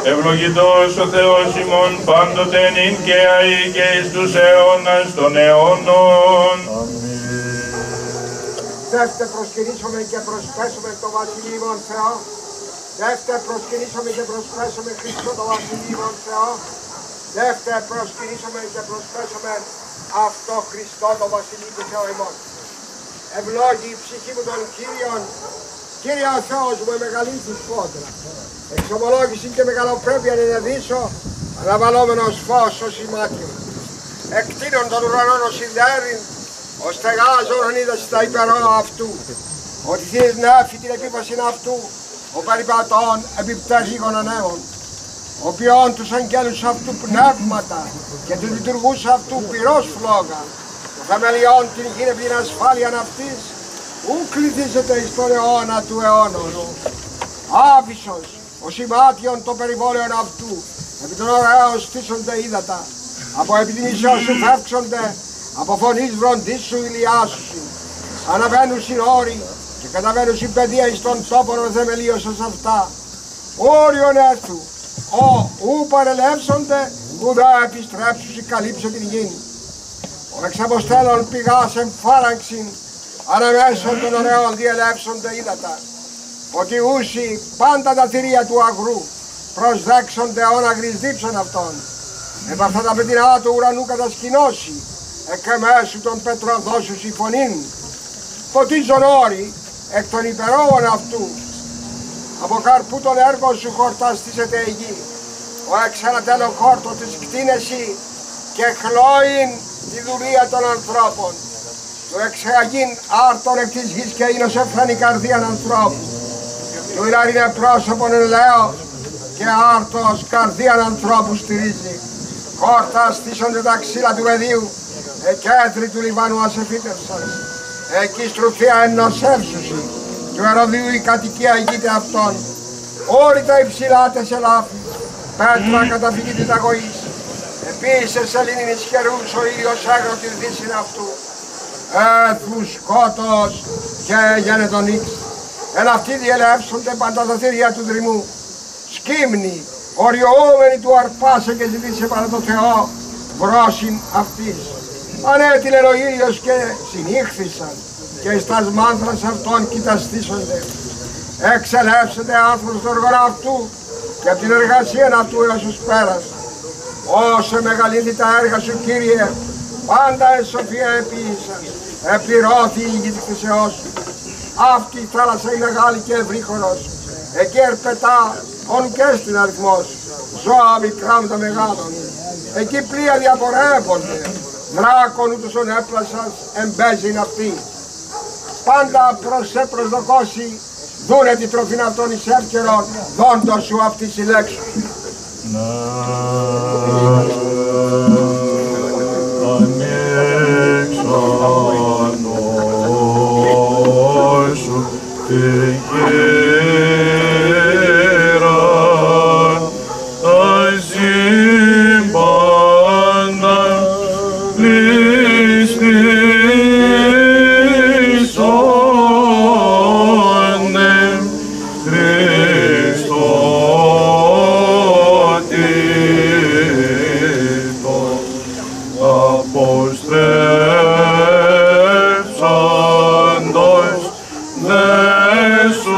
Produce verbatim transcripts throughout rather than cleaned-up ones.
Ευλογητός ο Θεός ημών πάντοτε νυν και αεί και εις τους αιώνας των αιώνων. Δεύτε προσκυνήσουμε και προσπέσουμε το Βασιλείον Θεό. Δεύτε προσκυνήσουμε και προσπέσουμε Χριστό το Βασιλείον Θεό. Δεύτε προσκυνήσουμε και προσπέσουμε αυτό Χριστό το Βασιλείο του Θεού ημών. Ευλόγη η ψυχή μου των Κύριων. Κύριε ο Θεός μου, μεγαλύτερη φώτρα. Εξομολόγηση και μεγαλοπρέπεια να δείσω, αναβαλόμενος φως ως ημάτιο. Εκτείνων των ουρανών ως ιδέριν, ως στεγάζων ονείδες στα υπερό αυτού. Ότι θείς νέφη την επίπαση αυτού, ο περιπατών επιπτές ανέων. Ο ποιόν τους αγγέλους αυτού πνεύματα και του λειτουργούς αυτού πυρός φλόγα. Το θεμελιών την γύρε την ασφάλεια αυτής, ου κληθήσετε εις τον αιώνα του αιώνων. Άβυσσος, ο σημάτιον των περιβόλαιων αυτού, επί των ωραίων στήσονται ύδατα, από επιτιμήσεως σου φεύξονται, από φωνής βροντής σου ηλιάσουσι. Αναβαίνουν οι όροι και καταβαίνουν οι παιδεία εις τον τόπον ο θεμελίωσος αυτά. Όριον έρθου, ο ου παρελεύσονται, ουδά επιστρέψουσι καλύψε την γη. Ο εξαποστέλων πηγάς εμφάραξιν, αναμέσων των ωραίων διελεύσονται ύδατα. Ότι ούσι πάντα τα θηρία του αγρού προσδέξονται όν αγρισδίψαν αυτόν. Επ' αυτά τα πετεινά του ουρανού κατασκηνώσει, εκ εμέσου των πετρών δώσους η φωνήν. Ποτίζον όροι εκ των υπερόων αυτού. Από καρπού των έργων σου χορταστήσεται η γη. Ο εξανατέλων χόρτο της κτίνεση και χλώην τη δουλεία των ανθρώπων. Το εξαγήν άρτων εκ της γης και είναι σεφρανή καρδίαν ανθρώπου. Του είναι πρόσωπον ελαίος και άρτος καρδίαν ανθρώπου στηρίζει. Χόρτα στήσονται τα ξύλα του πεδίου, εκέθροι του Λιβάνου ασεφίτευσαν. Εκεί στρουφία εννοσεύσουσι, του Ερωδίου η κατοικία ηγείται αυτών. Όρυτα υψηλά τεσσελάφη, πέτρα καταφυγή της αγωής. Επίσης σελήνην ισχυρούς ο ήλιος έγρο της δύσιν αυτού. Έθου σκότος και γένετον ύξ. Εν αυτοί διελεύσονται πάντα τα θηρία του δρυμού. Σκύμνη, οριοούμενοι του αρπάσε και ζητήσε παρά το Θεό, βρόσιν αυτής. Ανέτειλεν ο ήλιος και συνήχθησαν και εις τας μάνθρας αυτών κοιταστήσονται. Εξελεύσεται άνθρωπος των οργών αυτού και από την εργασία αυτού έως τους πέρας. Όσο μεγαλύτερη τα έργα σου Κύριε, πάντα εν σοφία επίησαν, επληρώθη η γη της θυσεώς σου. Αυτή η θάλασσα είναι μεγάλη και ευρύχωρος, εκεί ερπετά όν και στην αριθμός, ζώα μικρά με τα μεγάλων. Εκεί πλοία διαπορεύονται, δράκων ούτως ον έπλασας εμπέζειν αυτοί. Πάντα προς σε προσδοκώσει, δούνε την τροφήν αυτών εις εύκαιρον, δόντος σου αυτή συλλέξου. Αποστρέψαντος δέσου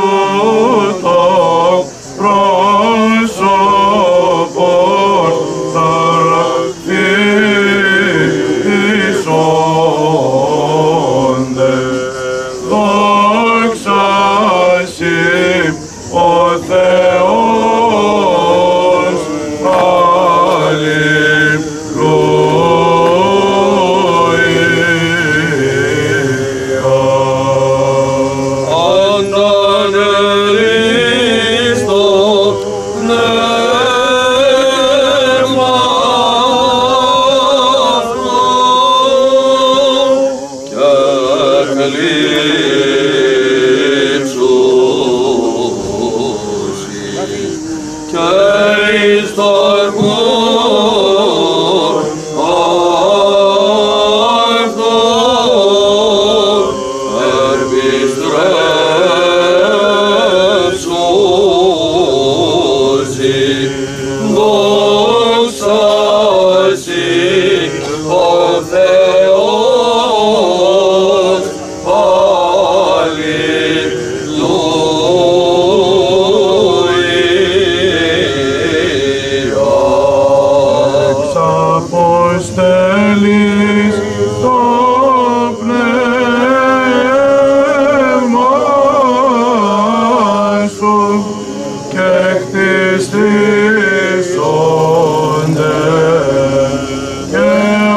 συστήσονται και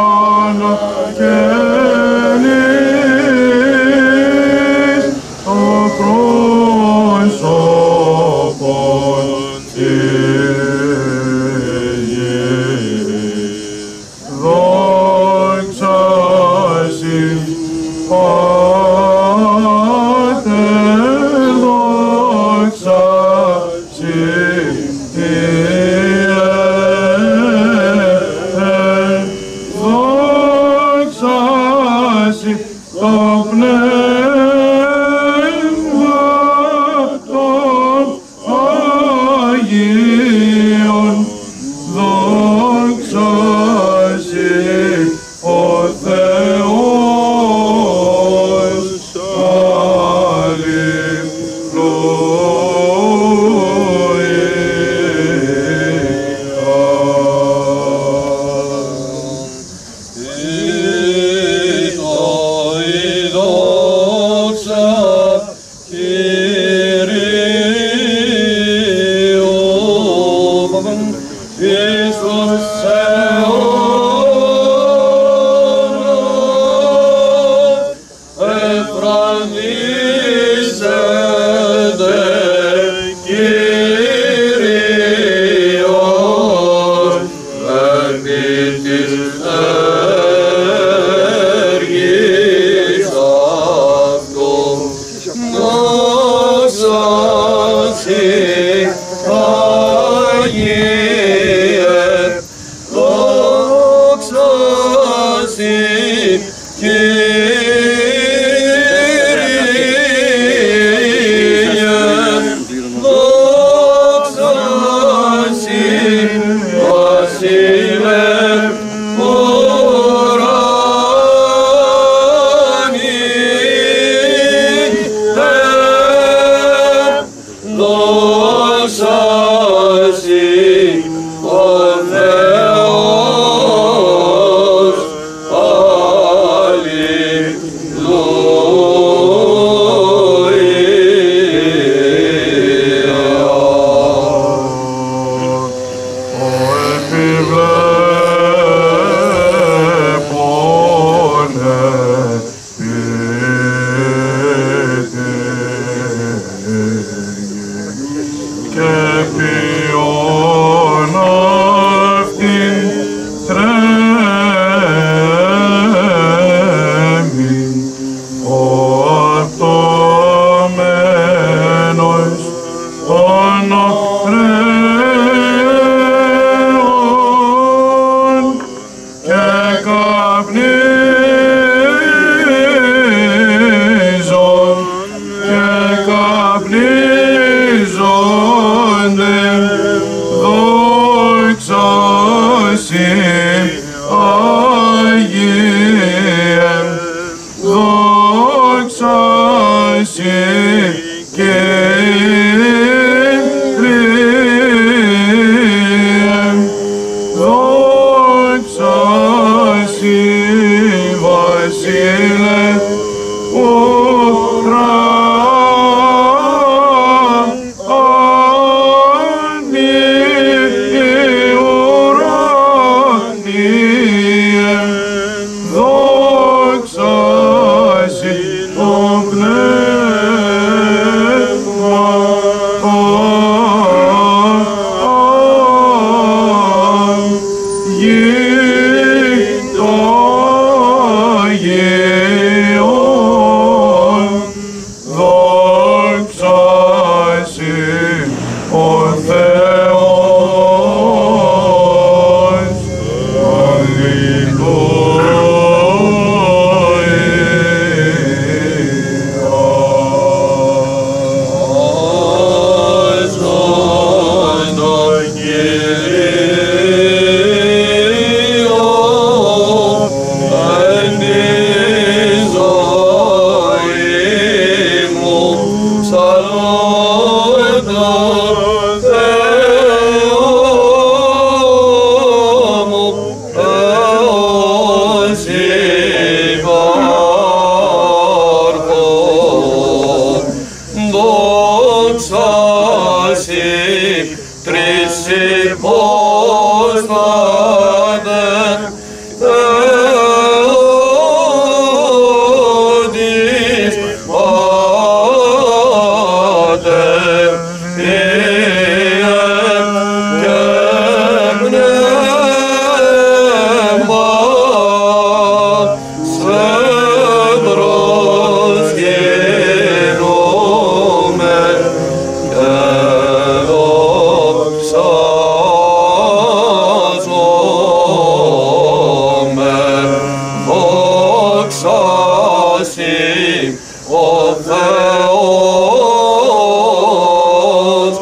αναγεννείς το πρόσωπον της γης. Δόξα σοι, Πάτερ, δόξα σοι, Κύριε, δόξα σοι, το Πνεύμα των Αγίων, δόξα σοι, ο Θεός, τρεις υπόστατε, Θεότης Πάτερ, Υιε και Πνεύμα, σε προσκυνούμε και δοξάζομαι, δόξασι ο Θεός,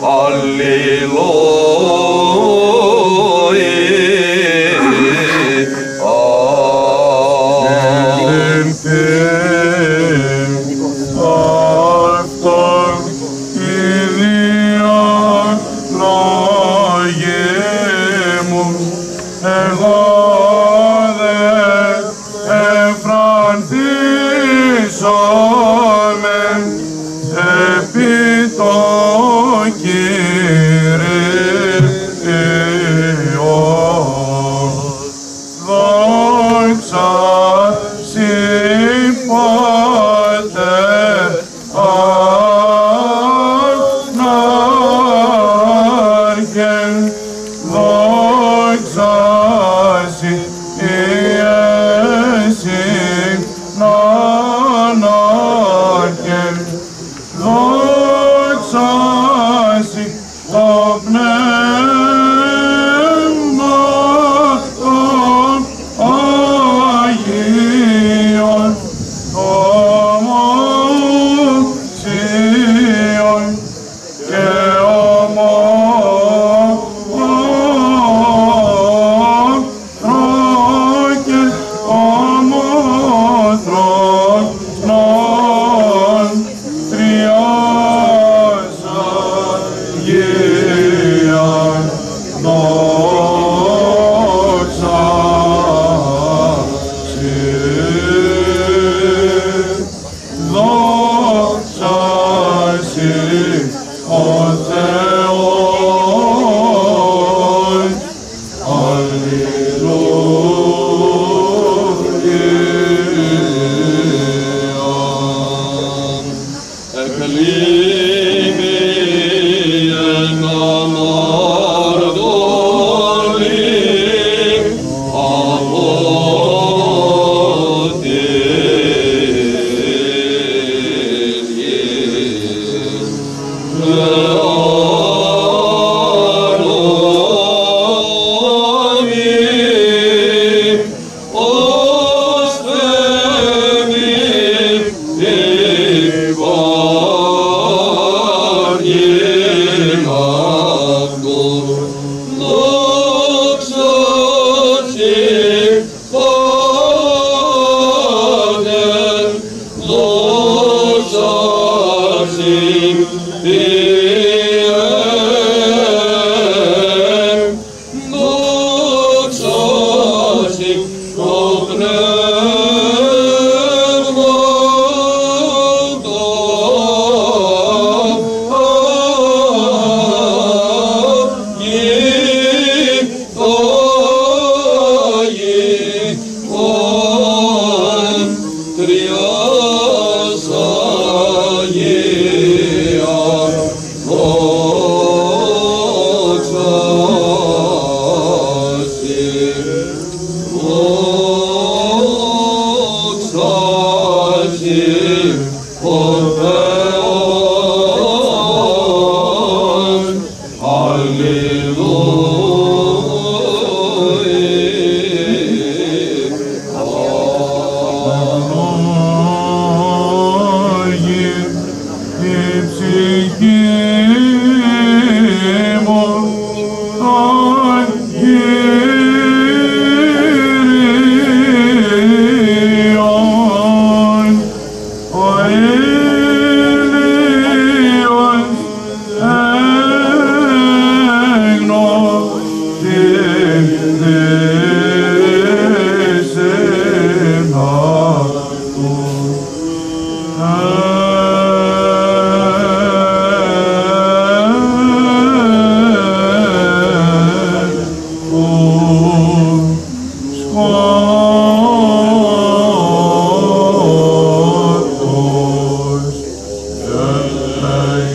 Αυτόν Κύριον λόγε μου, εγώ δεν εφρανθήσομαι επί το Κύριο. Δόξα σοι Πάτερ Ανάρχεν, δόξα σοι Ιεσύν Ανάρχεν, δόξα σοι το Πνεύμα των Αγίων, ομοσίων και ομόθροκες, ομόθρονων τριάς Αγίαν, δόξα σοι, δόξα σοι ο Θεός, αλληλούια. Εκλείμει εν αμαρτωλή από την γη. Τριάς Αγία,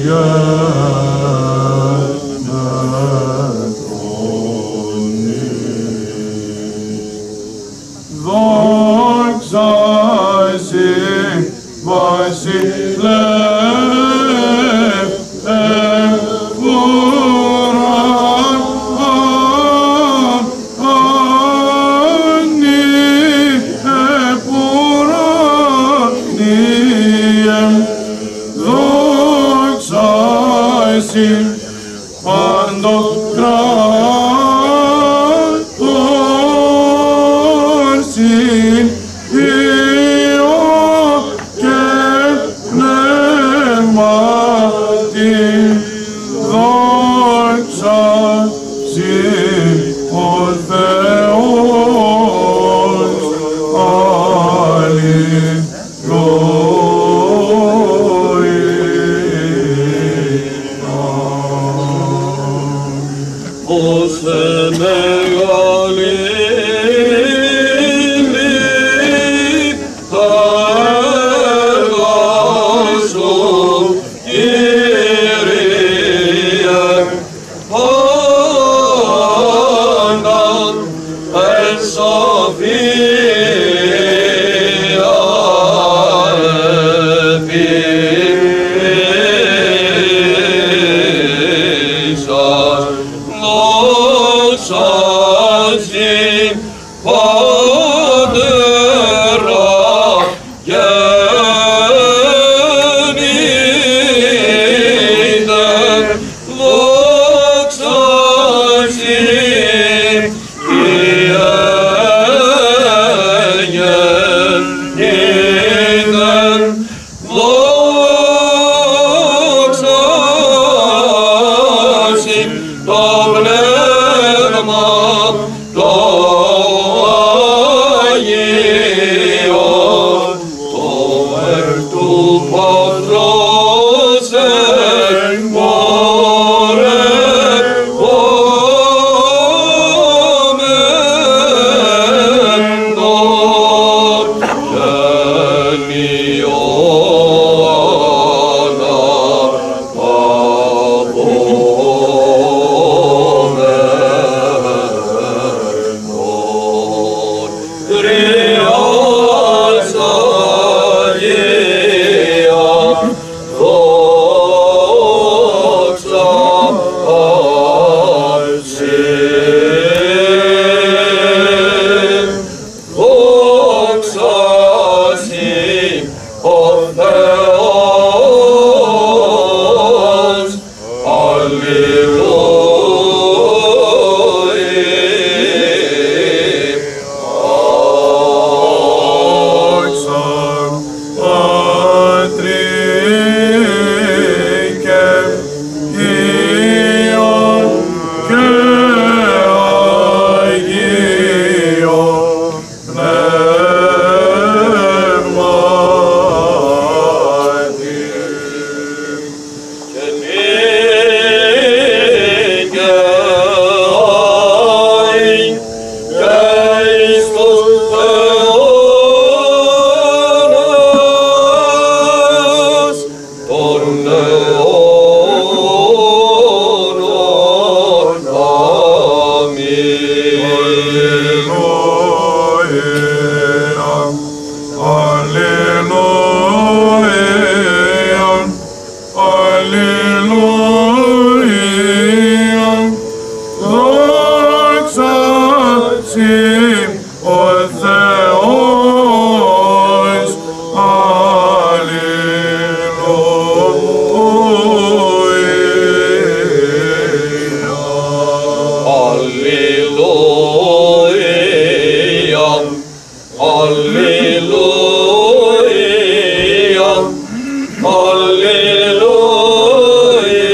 Alleluia,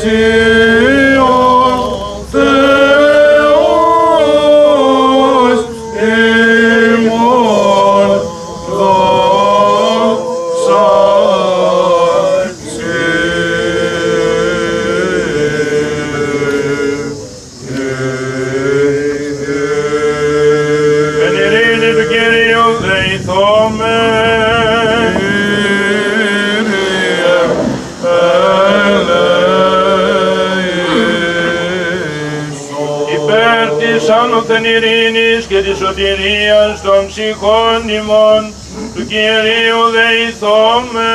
Άνωθεν ειρήνης και της σωτηρίας των ψυχών ημών, του Κυρίου δεηθώμεν.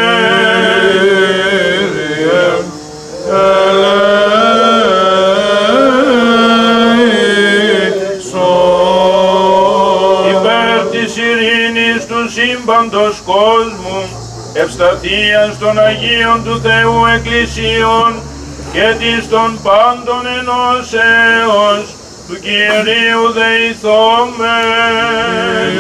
Υπέρ της ειρήνης του σύμπαντος κόσμου, ευσταθίας των Αγίων του Θεού Εκκλησίων και της των πάντων ενώσεως, του Κυρίου δεηθώμεν.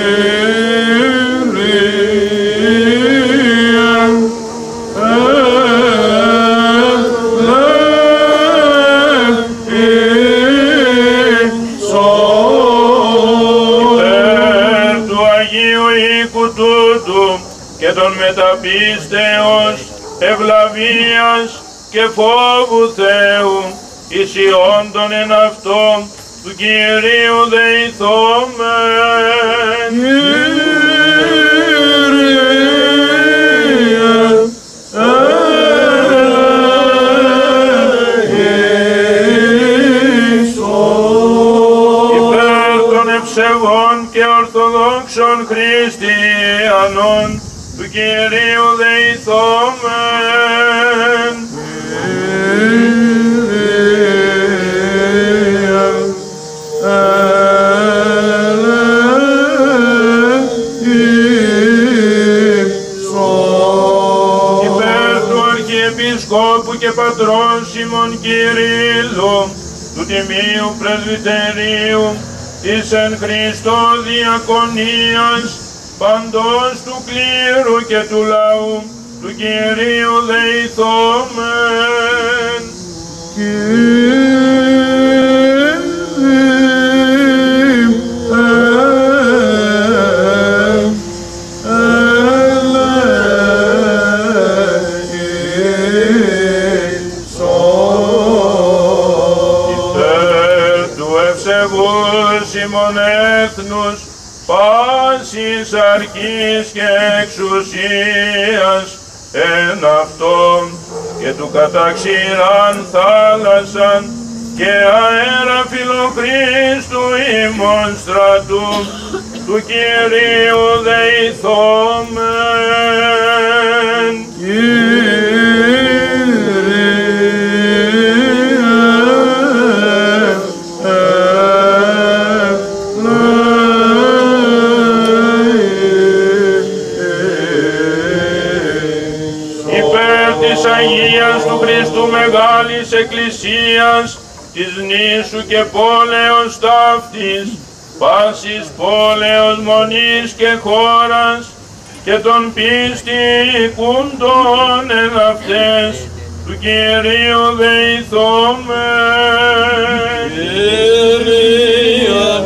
Υπέρ του Αγίου οίκου τούτου και των μεταπίστεως, ευλαβίας και φόβου Θεού, ισιόντων εν αυτόν, του Κυρίου δεηθώμεν. Υπέρ των ευσεβών και ορθοδόξων χριστιανών, του Κυρίου δεηθώμεν. Επισκόπου και πατρός ημών Κυρίλλου, του Τιμίου Πρεσβυτερίου, της εν Χριστώ διακονίας, παντός του κλήρου και του λαού, του Κυρίου δεηθώμεν. Ημών έθνους, πάσης αρχής και εξουσίας εν αυτόν και του καταξηράν θάλασσαν και αέρα φιλοχρίστου ημών στρατού, του Κυρίου δεηθώμεν. Αγίας του Χριστού Μεγάλης Εκκλησίας, της νήσου και πόλεως ταύτης, πάσης πόλεως μονής και χώρας, και των πίστη οικούντων εν αυτές, του Κυρίου δεηθώμεν. Κύριε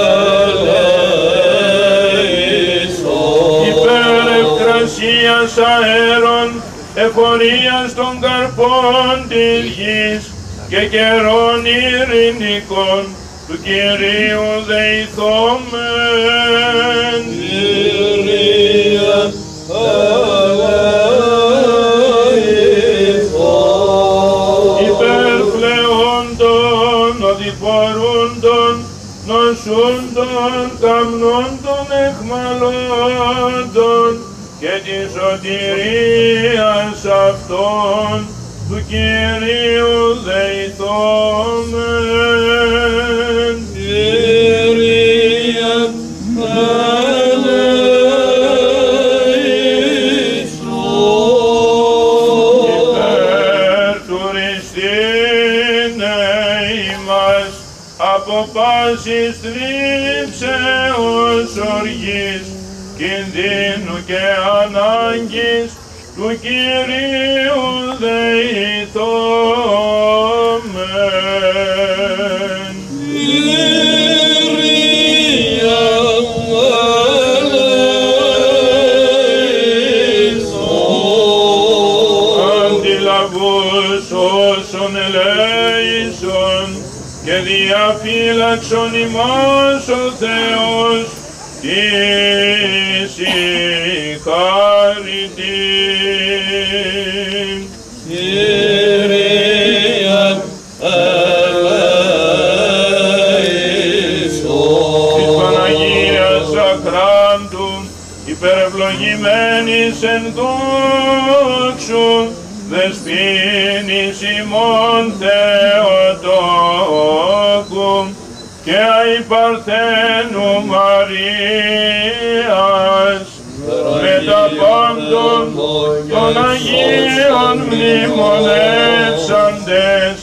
ελέησον. Υπέρ ευκρασίας αέρων, εφορίας των καρπών της γης και καιρών ειρηνικών, του Κυρίου δεηθώμεν. Κύριε ελέησον. Υπέρ φλεόντων, οδηπορούντων, νοσούντων, καμνώντων, εχμαλώντων και της σωτηρίας αυτών, του Κυρίου δεηθώμεν. Κύριε ελέησον. Υπέρ του Χριστίνε ημάς, από πάσης θλίψεως οργής, κινδύνου και ανάγκης, του Κυρίου δεηθόμεν. Κύριε ελέησον. Αντιλαβούς όσων ελέησον και διαφύλαξον ημάς ο Θεός της η χάριτην. Κύριε ελέησον. Της Παναγίας Αχράντου υπερευλογημένης εν δόξου δεσποίνης ημών Θεοτόκου και αϊπαρθένου Μαρίας μετά πάντων των Αγίων μνημονεύσαντες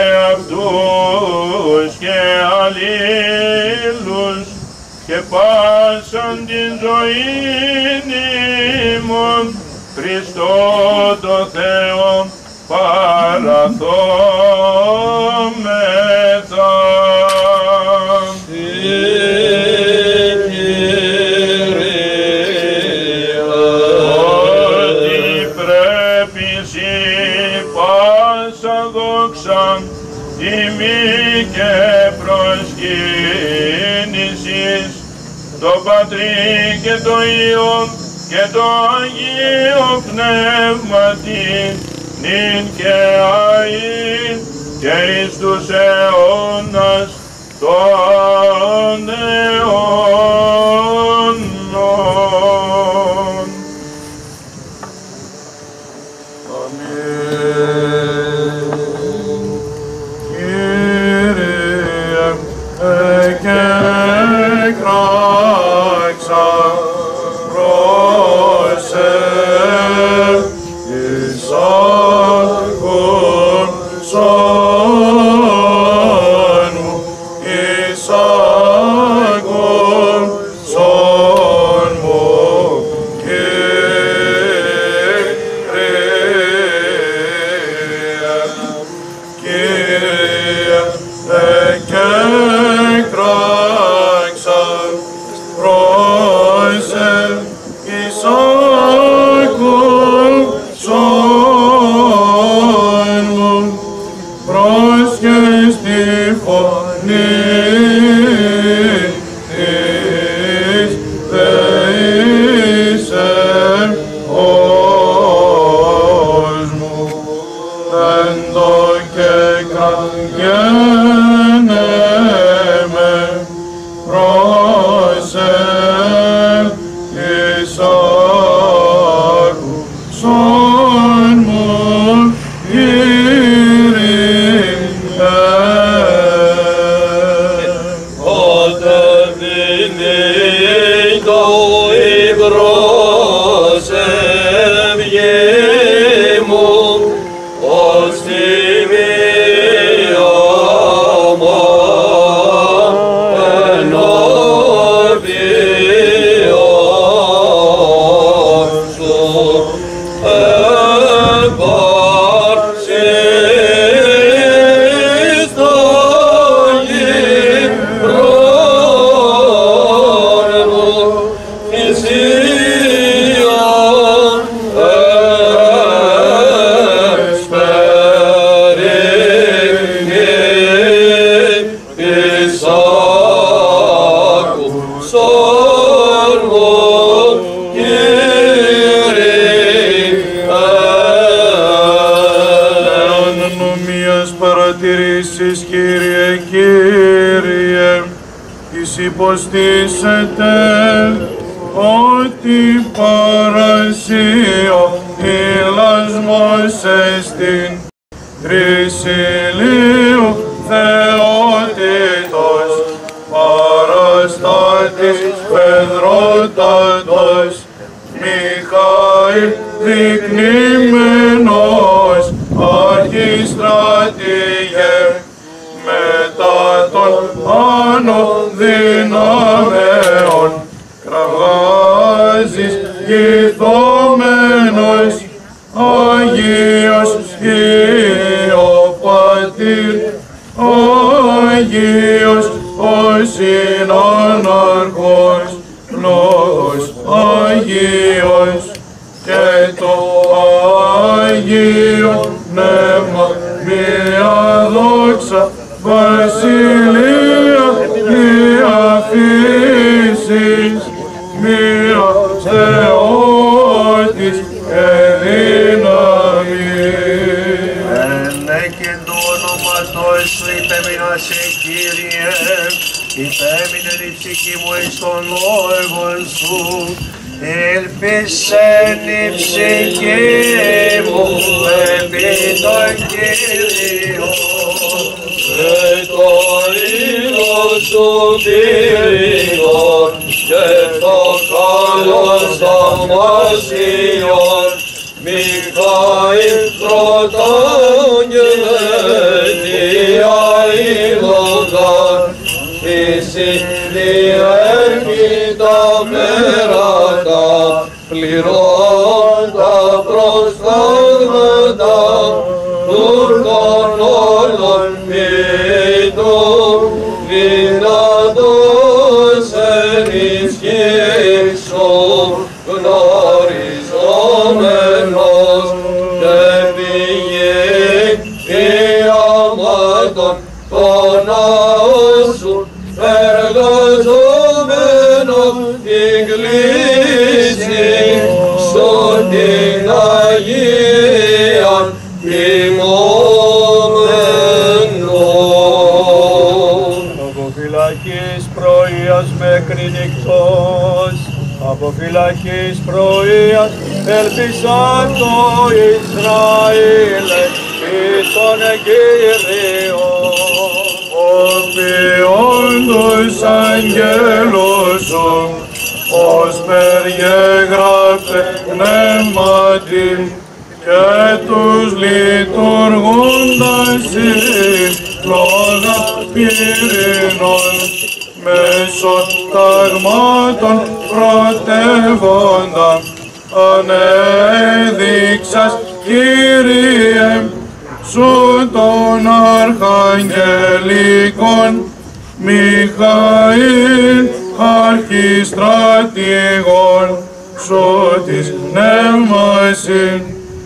εαυτούς και αλλήλους και πάσαν την ζωήν ημών Χριστό το Θεό παραθόμεθα. Ότι πρέπει σοι πάσα δόξα τιμή και προσκύνησης το Πατρί και το Υιό και το Αγίο Πνεύματι νυν και αΐ και εις τους αιώνας των αιώνων. Αμήν. Κύριε, εκέκραξα προς εισάκων σών μου, εισάκων σών μου, Κύριε, Κύριε, εκέκραξα προς εισάκων σών μου, πρόσχες τη φωνή της δεήσεώς μου, εν το και καγένε προς εισάκουσον μου, Κύριε. Όταν δίνει το ύβρος ευγή μου, ως τιμίο μου ενώπιον σου, επαρξείς το ύβρον μου, θυσίαν εσπερίγνη εισάκουσον μου, Νομίας παρατηρήσεις, Κύριε, Κύριε, εις υποστήσετε ότι παρασύω ηλασμός εστιν τρισιλίου θεότητος παραστάτης πεδρότατος Μιχαήλ δεικνύμενος αρχιστράτηγε μετά των άνω δυνάμεων κραυγάζεις γυθόμενος Αγίος Υιό Πατήρ, Αγίος ο Συνάναρχος, Λόγος Αγίος και το Αγίο Πνεύμα, μία δόξα, βασιλεία, μία φύσης, μία Θεότης και δύναμη. Ελέκεν το όνοματός σου υπέμεινασε, Κύριε, υπέμεινεν η ψυχή μου εις τον λόγον σου. Ελπίσεν η ψυχή μου επί τον Κύριο. Και το είδος σου πύρινον και το καλός θαυμασίων, Μιχαήλ πρωτάγγελε Θεία Ήλοντα, εσύ διέρχει τα πέρατα, πληρών τα προστάγματα, τουρκών όλων ποιητών, δυνατός ενισχύσου, γνωριζόμενος και πηγή ιαμάτων το ναό σου, εργαζόμενος την κλίση στον την Αγία ημωμένων. Από φυλακής πρωίας μέχρι νυχτός, από φυλακής πρωίας έλπισα το Ισραήλ εις τον Κύριον. Οποιον τους αγγέλους σου, ως περιεγράφε πνεύματι, και τους λειτουργούντας συν λόγα πυρήνων, μέσω ταγμάτων πρωτεύοντα, ανέδειξας, Κύριε, σου των αρχαγγελικών, Μιχαήλ αρχιστρατηγών, σου της πνεύμασιν,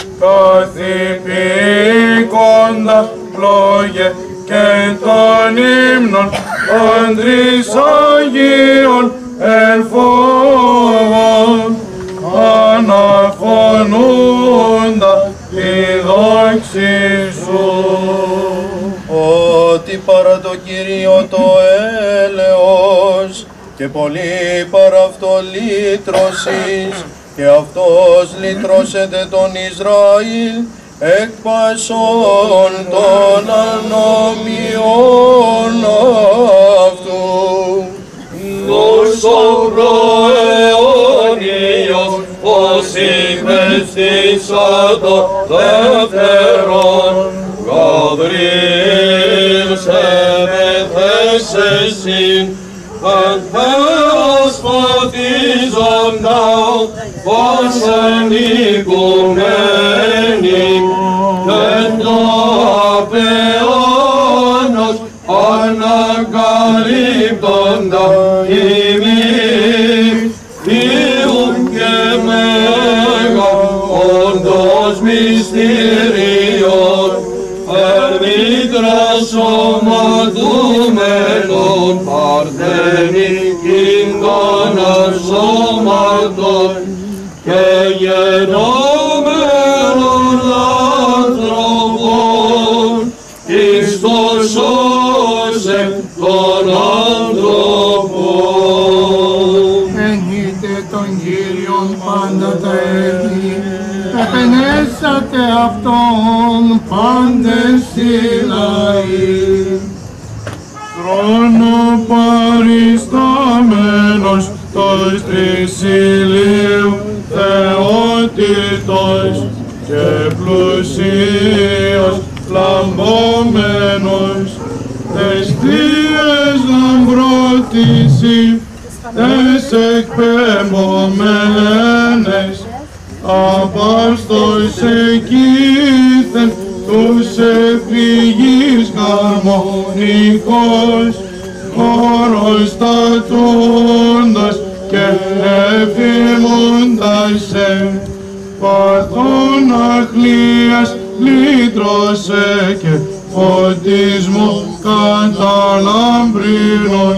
καθυπήκοντα λόγε και των ύμνων των τρεις Αγίων εν φόβον, αναφωνούντα τη δόξη σου. Ότι παρά το Κύριο το έλεος και πολύ παρά αυτό λύτρωσης, και αυτός λύτρωσεται τον Ισραήλ εκ πασών των ανομιών αυτού. Νόσο προαιώνιος, ως υπεστήσα το δεύτερον, Γαβριήλ σε μεθέσεσιν, εν πέρας φωτίζοντα, ως εν οικουμένη, εν το απεώνος ανακαλύπτοντα ημί, Υιούν και μέγα όντως μυστήριον, εν μήτρα σωματούμενον παρθενικήν των σώματων, και γενόμενον άνθρωπον, Χριστός σώσε τον άνθρωπον. Ενείτε τον Κύριον πάντα τα έθνη, επενέσατε αυτόν πάντες οι λαοί. Θρόνο παριστάμενος τος τρεις ηλίου θεότητος και πλουσίος λαμπόμενος, τες θείες λαμπρότηση, τες εκπέμπομενες απάστος εκείθεν τους εφηγείς χαρμονικός, χώρος στατούντας και εφημούντας σε παθών αχλίας λύτρωσε και φωτισμού καταλαμπρίνων.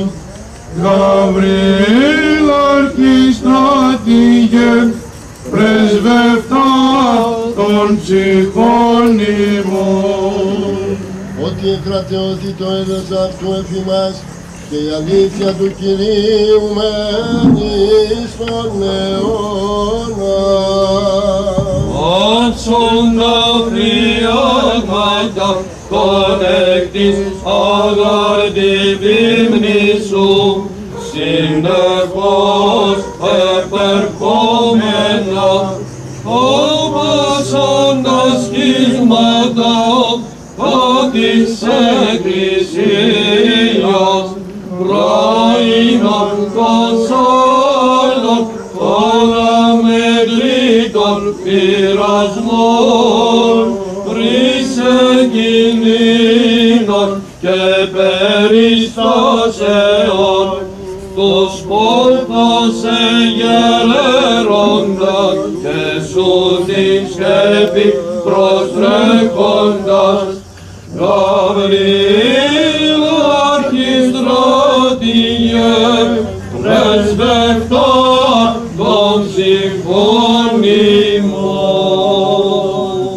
Γαβριήλ αρχιστράτηγε, πρεσβευτά των ψυχών ημών. Ότι εκρατεωθεί το έδος αυτού εφημάς και η αλήθεια του Κυρίου μένει στον αιώνα. Άτσον τα φριάγματα τον εκ της αγάρτη βήμνη σου, συνεχώς επερχόμενα, όπως τα σχίσματα της Εκκλησίας, πράιναν τος άλλων παραμετρήτων πειρασμών, ρίσε κινήνων και περιστάσεων, τους πόρτας εγερέροντα και σου την σκέπη προστρέχοντας. Γαβριήλ αρχιστράτηγε, πρεσβευτά των ψυχών ημών.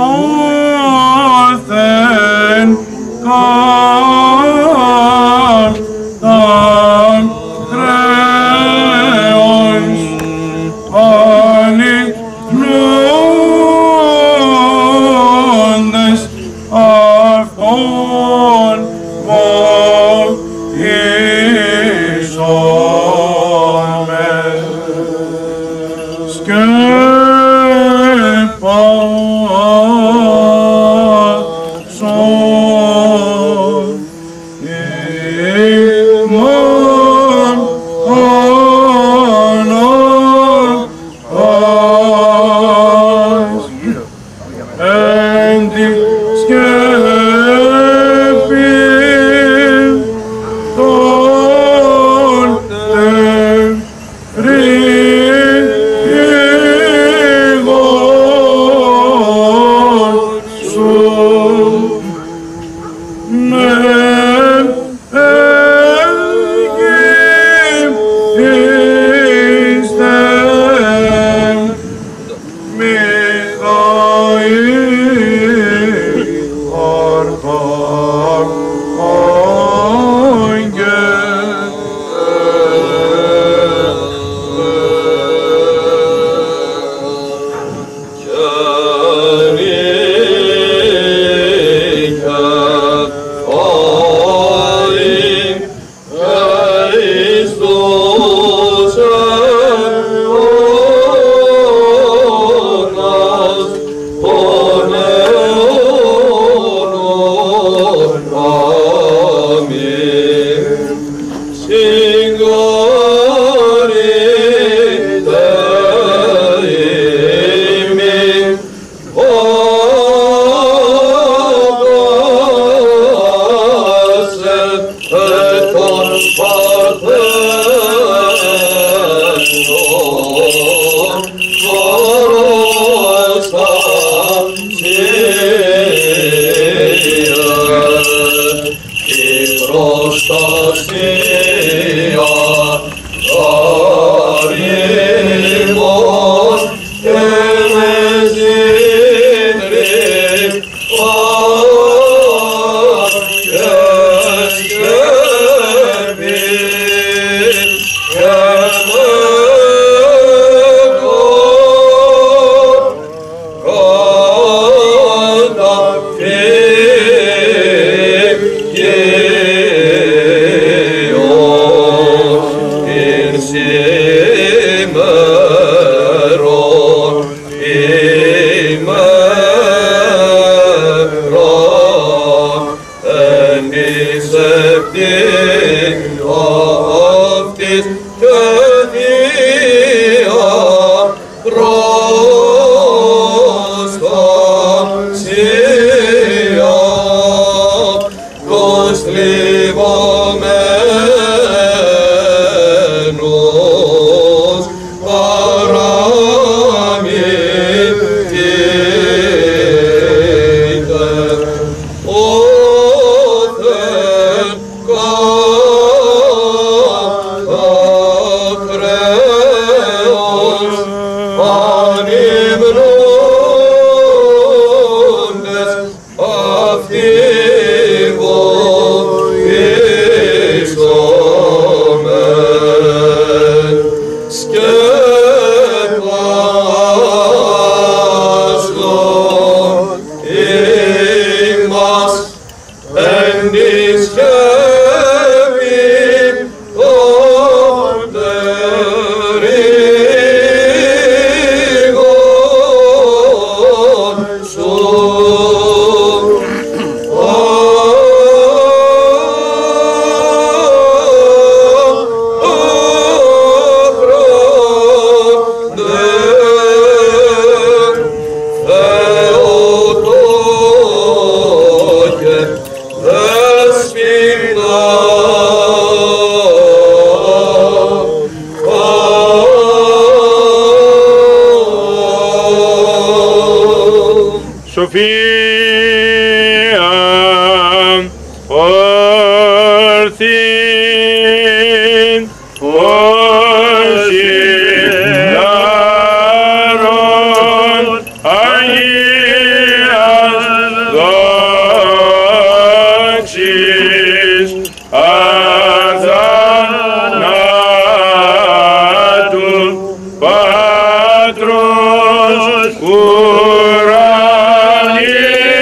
Όθεν Ουρανί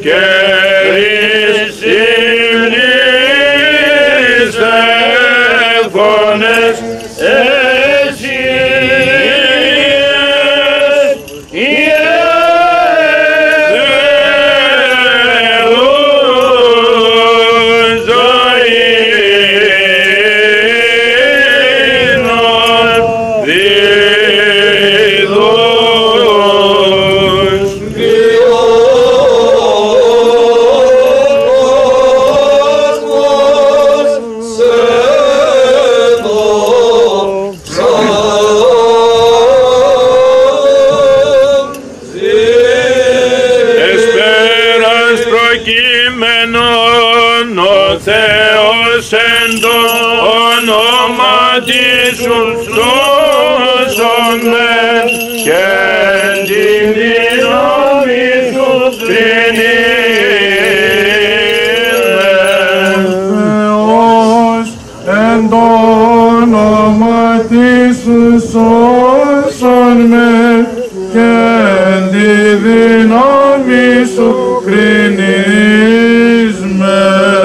και ρησιμνείς εφώνες εσύ σου σώσον με και την δύναμη σου κρίνουμε. Θεός εν το όνομα σου σώσον με και τη δύναμη σου κρίνεις με.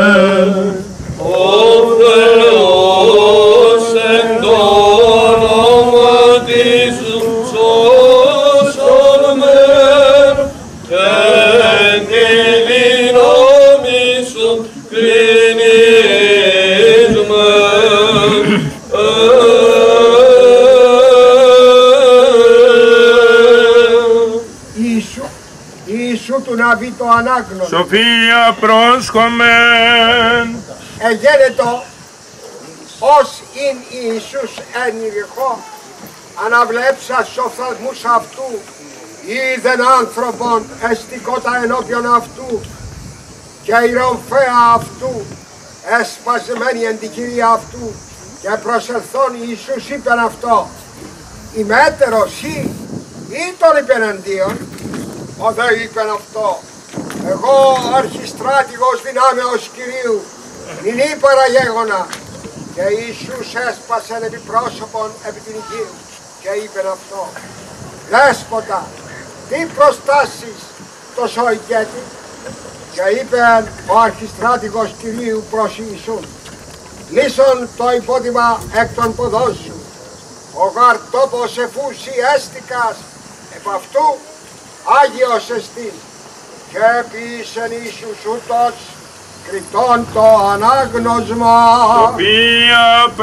Ναβί το ανάγνωστο. Σοφία πρόσχομεν. Εγένετο ως ειν Ιησούς εν ηριχώ, αναβλέψας οφθαλμούς αυτού, είδεν άνθρωπον εστικότα ενώπιον αυτού και η ρομφαία αυτού εσπασμένη εν την κυρία αυτού και προσελθόν Ιησούς είπεν αυτό, ημέτερος ή ή τον είπεν ενδύον. Ο δε είπεν αυτό, εγώ αρχιστράτηγος δυνάμεως Κυρίου, νυνή παραγέγωνα. Και Ιησούς έσπασεν επί πρόσωπον επί την οικίου και είπεν αυτό, Δέσποτα, τι προστάσεις τόσο οικέτη. Και είπεν ο αρχιστράτηγος Κυρίου προς Ιησούν, λύσον το υπότιμα εκ των ποδών σου, ο γαρ τόπος εφούσι έστικας επ' αυτού Άγιος εστί, και επίσεν Ιησούς ούτως κριτών το ανάγνωσμα. Σοφία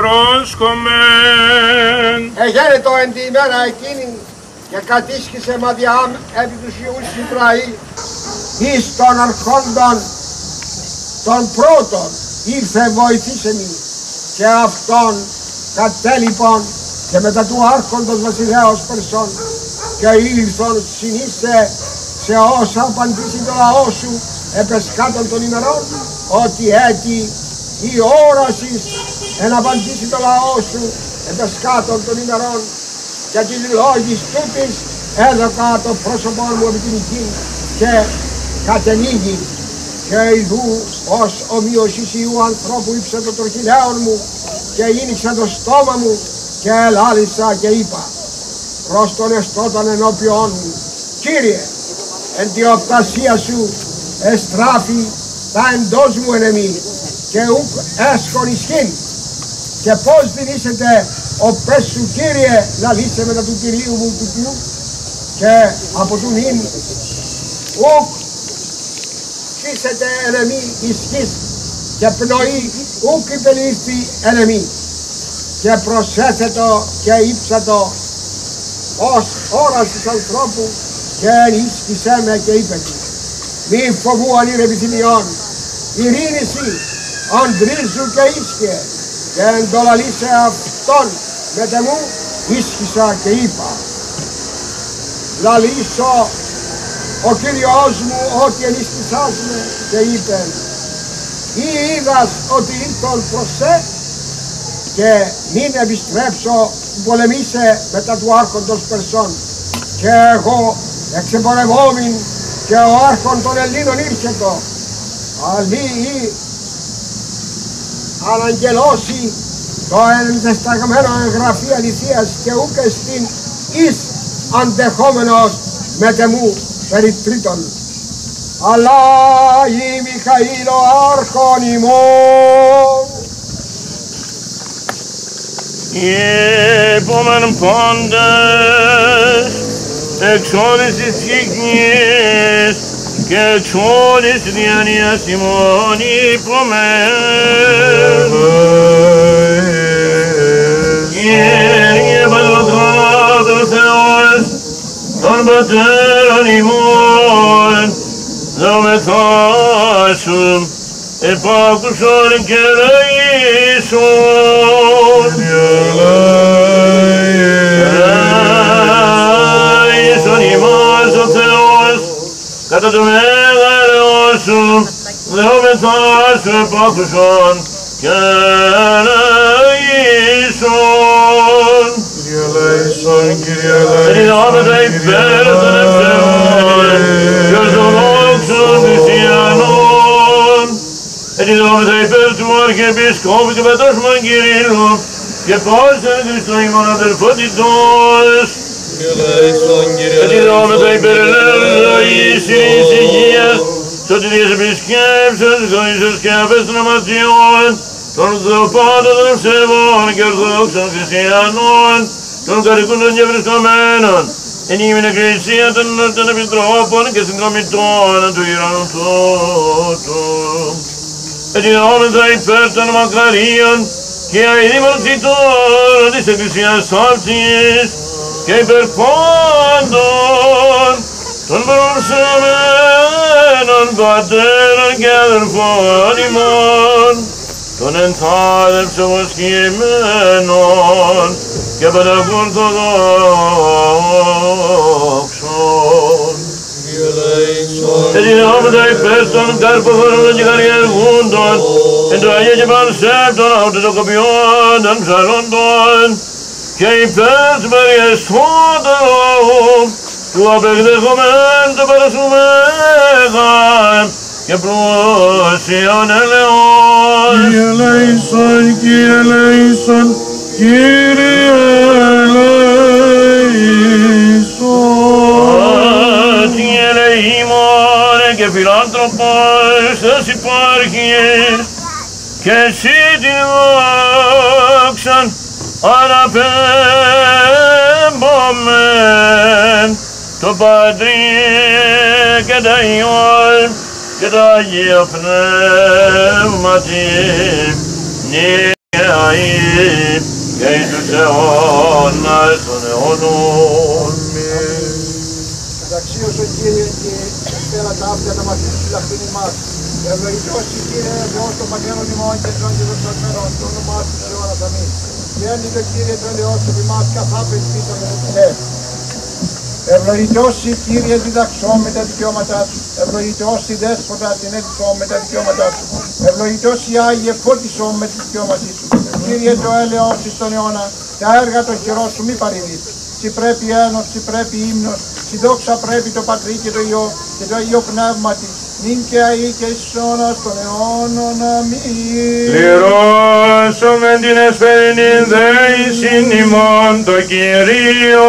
πρόσχομεν. Εγένετο εν τη ημέρα εκείνη και κατήσχησε Μαδιάμ επί τους Ιούς Ισραήλ εις των αρχόντων των πρώτων ήρθε βοηθήσεμι και αυτόν κατέλειπον και μετά του άρχοντος βασιλέως Περσών και ήλθον συνήσε σε όσα απαντήσει το λαό σου επεσκάτων των ημερών, ότι έτη η όρασης εν απαντήσει το λαό σου επεσκάτων των ημερών, και τη λόγης τούτης έδωκα το πρόσωπό μου επί την οική και κατενήγη, και ειδού ως ομοίωσης Ιού ανθρώπου ύψε το τροχηλαίον μου και ήνιξε το στόμα μου και ελάλησα και είπα προς τον εστόταν ενώπιον μου, Κύριε, εν τη οπτασία σου εστράφη τα εντός μου εν εμή και ουκ έσχον ισχύν, και πώς δυνήσετε ο πες σου, Κύριε, να λύσε μετά του Κυρίου μου του Θεού, και από του νυν ουκ χύσετε εν εμή ισχύς και πνοή ουκ υπελήφθη εν εμή, και προσέθετο και ύψατο ως όρασης ανθρώπου και ενίσχυσέ με και είπε του, μη φοβού ανήρ επιθυμιών, ειρήνηση αντρίζου και ίσχυε, και εντολαλήσε αυτόν μετ' εμού ίσχυσα και είπα, λαλήσω ο Κύριος μου ότι ενίσχυσάς με, και είπε, ή είδας ότι ήρθον προς σε και μην επιστρέψω πολεμήσε μετά του άρχοντος Περσών, και εγώ εξεπορευόμην και ο άρχον των Ελλήνων ήρχετο, αλλή αναγγελώσει το ενδεσταγμένο εγγραφή αληθείας και ούκ εστίν εις αντεχόμενος μετ' εμού περί τρίτον. αλλά η Μιχαήλο άρχον ημών. Επόμενον πάντες, εξ όλης της γης και εξ όλης της διάνοίας ημών υπομέν. Κύριε Πατρός Θεός, των Πατέρων ημών, δόμεθά σου, επάκουσον και ελεήσον. Ελεήσον ημάς ο Θεός, κατά το μέγαλο σου, δόμεθά σου, επάκουσον και ελεήσον. Κύριε ελέησον, Κύριε ελέησον, Ενιδόμεθα υπέρ των ευσεβών και ορθοδόξων χριστιανών. Ενιδόμεθα υπέρ του Αρχιεπισκόπου και Πατρός μας Κυρίλλου και πάσης Χριστό ημών αδελφότητος. Ενιδόμεθα υπέρ ελεύθερης ζωής, ειρήνης, υγείας, σωτηρίας επισκέψεως, γνώσεως και απέστων αμαρτιών, των Θεοπάντων των ευσεβών και ορθοδόξων χριστιανών, των καρικούν των διαβριστομένων, εν ήμην εκκλησία των των επιτρόπων και συγκομιτών του ήρωνου τούτου. Ενιδόμεθα υπέρ των μακαρίων και αηδημοσιτών της εκκλησίας αυτής και υπέρ πάντων των προσεμένων πατέρων και αδελφών ημών, των ενθάρρευσεως κειμένων και παταγορθοδόξων. Ενιδόμεθα υπέρ των καρποφόρων και καλλιεργούντων, εν το Αγία και Πανσέπτων αυτοτοκοπιών των ψαλόντων και υπέρ του περιεστόντων λόγου, του απεκδεχομένου το παρασουμέγαν και πλούσιον ελεός. Κύριε ελέησον, Κύριε ελέησον, Κύριε ελέησον. Τι ελεήμον και φιλάνθρωπος θες υπάρχεις και εσύ την δόξαν αναπέμπομεν το Πατρί και τα Υιόν και το Αγίο Πνεύματι νυαί και εις τους αιώνας των αιώνων. Αξίωσον Κύριε και ευθέρα τα άφια τα μαθήσεις σου λαχτήν ημάς. Ευλογητός η Κύριε Θεός των Πατέρων ημών και των διδοξασμένων το όνομά σου σε αιώνας αμήν. Γέννητο Κύριε το ελαιός σου ημάς καθάπες πίσω με το κοινέ. Ευλογητός η Κύριε διδαξών με τα δικαιώματά σου. Ευλογητός η Δέσποτα συνέτησον με τα δικαιώματά σου. Ευλογητός η Άγιε φώτισον με τις δικαιώματί σου. Κύριε το έλεος εις τον αιώνα, τα έργα των χειρών σου μη παρηγείς. Συ πρέπει ένος, συ πρέπει ύμνος, συ δόξα πρέπει το Πατρί και το Υιό και το Αγίο Πνεύματι, νυν και αεί και εις αιώνας των αιώνων. Αμήν. Πληρώσομεν την εσπερινήν δέησιν ημών το Κυρίο.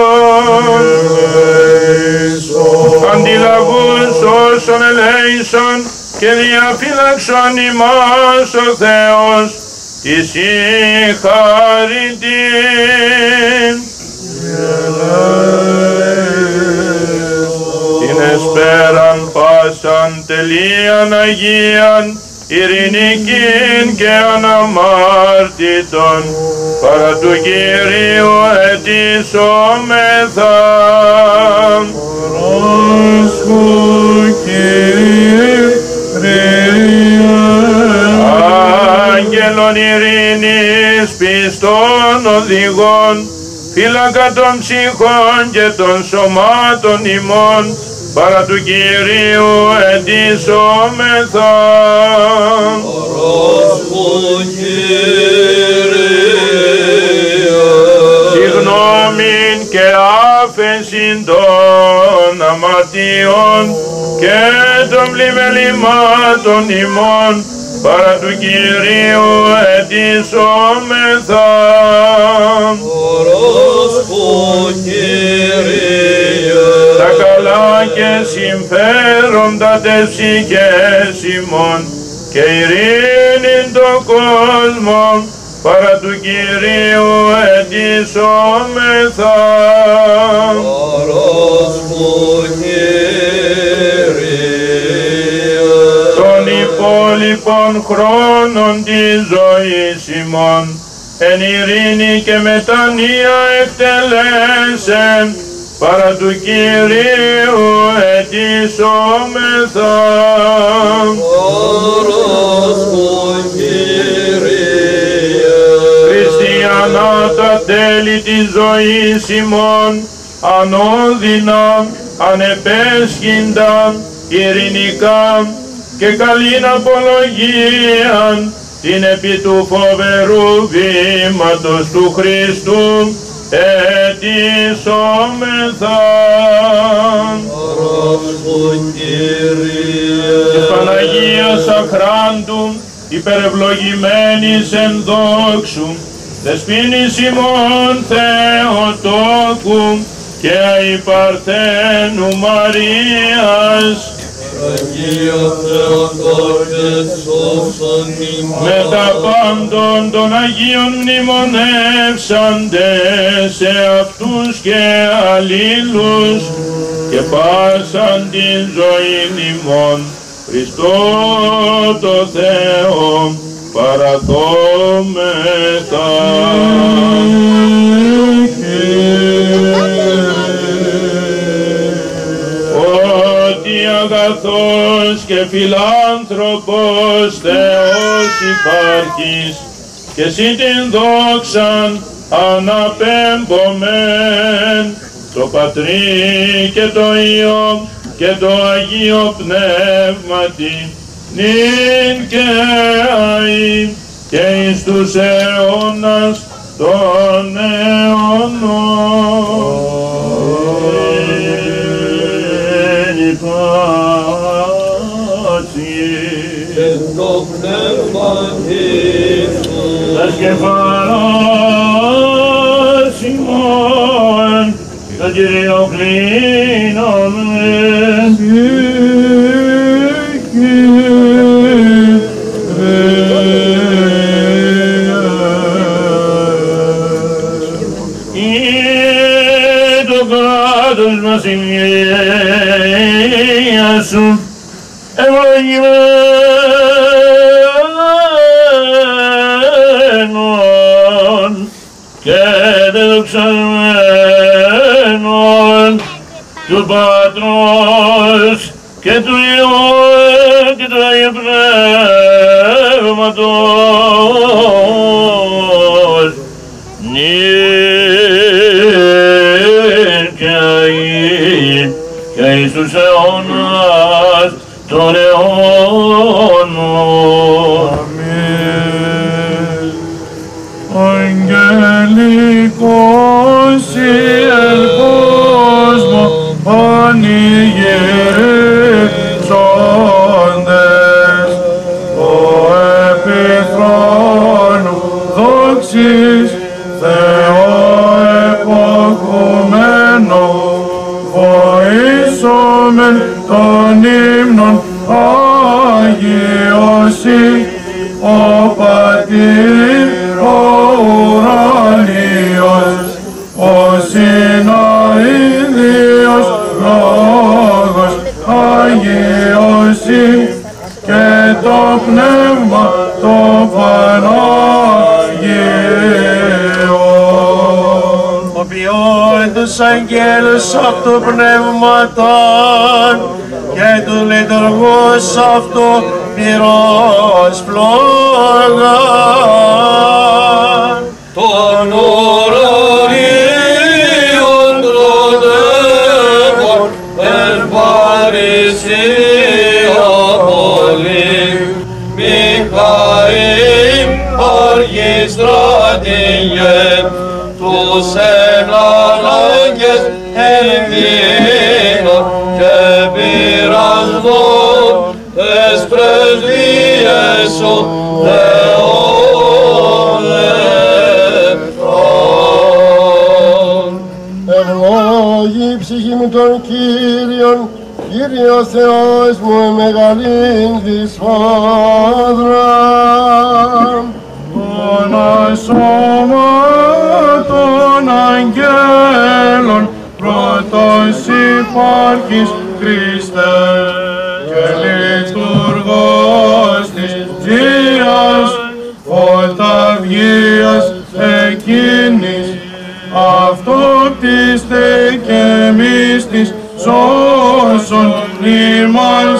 Αντιλαβούς όσων ελέησον και διαφύλαξον ημάς ο Θεός της συγχαρητήν. Την εσπέραν πάσαν τελείαν Αγίαν, ειρηνικήν και αναμάρτητον, παρά του Κυρίου αιτήσομεθα. Πρόσχου Κύριε Άγγελον ειρήνης πιστών οδηγών, φύλακα των ψυχών και των σωμάτων ημών, παρά του Κυρίου αιτήσομεθα. Πρόσχου Κύριε συγγνώμην και άφεσιν των αμαρτιών και των πλημελημάτων ημών, παρά του Κυρίου ετήσομεθα. Ορός που Κύριε, Τα καλά και συμφέροντα τες ψυχές ημών και ειρήνην το κόσμο παρά του Κυρίου ετήσομεθα. ορός που Κύριε, Των υπόλοιπων χρόνων της ζωής ημών εν ειρήνη και μετανία εκτελέσεν παρά του Κυρίου ετήσομεθα. ορός που Κύριε, Χριστιανά τα τέλη της ζωής ημών ανώδυνα, ανεπέσχυντα, ειρηνικά και καλήν απολογίαν την επί του φοβερού βήματος του Χριστού ετήσομεθα. ορός που Κύριε, Της Παναγίας Αχράντου υπερευλογημένης εν δόξου δεσποίνης ημών Θεοτόκου και αϊπαρθένου Μαρίας Αγία Θεοτόκε σώσον ημάς, με τα πάντων των Αγίων μνημονεύσαντες σε αυτούς και αλλήλους και πάσαν την ζωήν ημών Χριστό το Θεό παραδόμεθα. Ότι αγαθός και φιλάνθρωπος Θεός υπάρχεις και εσύ την δόξαν αναπέμπομεν το Πατρί και το Υιό και το Αγίο Πνεύματι νυν και αεί και εις τους αιώνας των αιώνων. και το πνεύμα Ιησού, Τα σκεφαλάς ημών, το Κύριο κλείνομεν. Ή το κράτος μας η μία σου ευλογημένον και δεδοξασμένον του Πατρός και του Υιού και του Αγίου Πνεύματος νυν και αεί και εις τους αιώνας των αιώνων. Αμήν. Αγγελικός εν κόσμο πανηγυρίζοντες ο επιθρόνου δόξης Θεό εποχωμένο βοήσομεν των ύμνων Άγιωσι ο Πατήρ ο ουρανίος ο συναίδιος λόγος Άγιωσι και το πνεύμα το Πανάγιον. Ο ποιόν τους αγγέλους αυτού πνεύματων και του λειτουργούς αυτού πυρός φλόγαν. των ουρανίων τροδεύων εν παρησία πολύ Μιχαήλ αργιστράτηγε τους εναλλάγες ελβίνων και πειρασμών τες πρεσβείες σου ο Θεός μου μεγαλήν της φόδραν. Τον σώμα των αγγέλων πρώτος υπάρχεις Χριστέ και λειτουργός της Θείας φωταυγίας εκείνης αυτόπτιστε και μίστης σώσον ημάς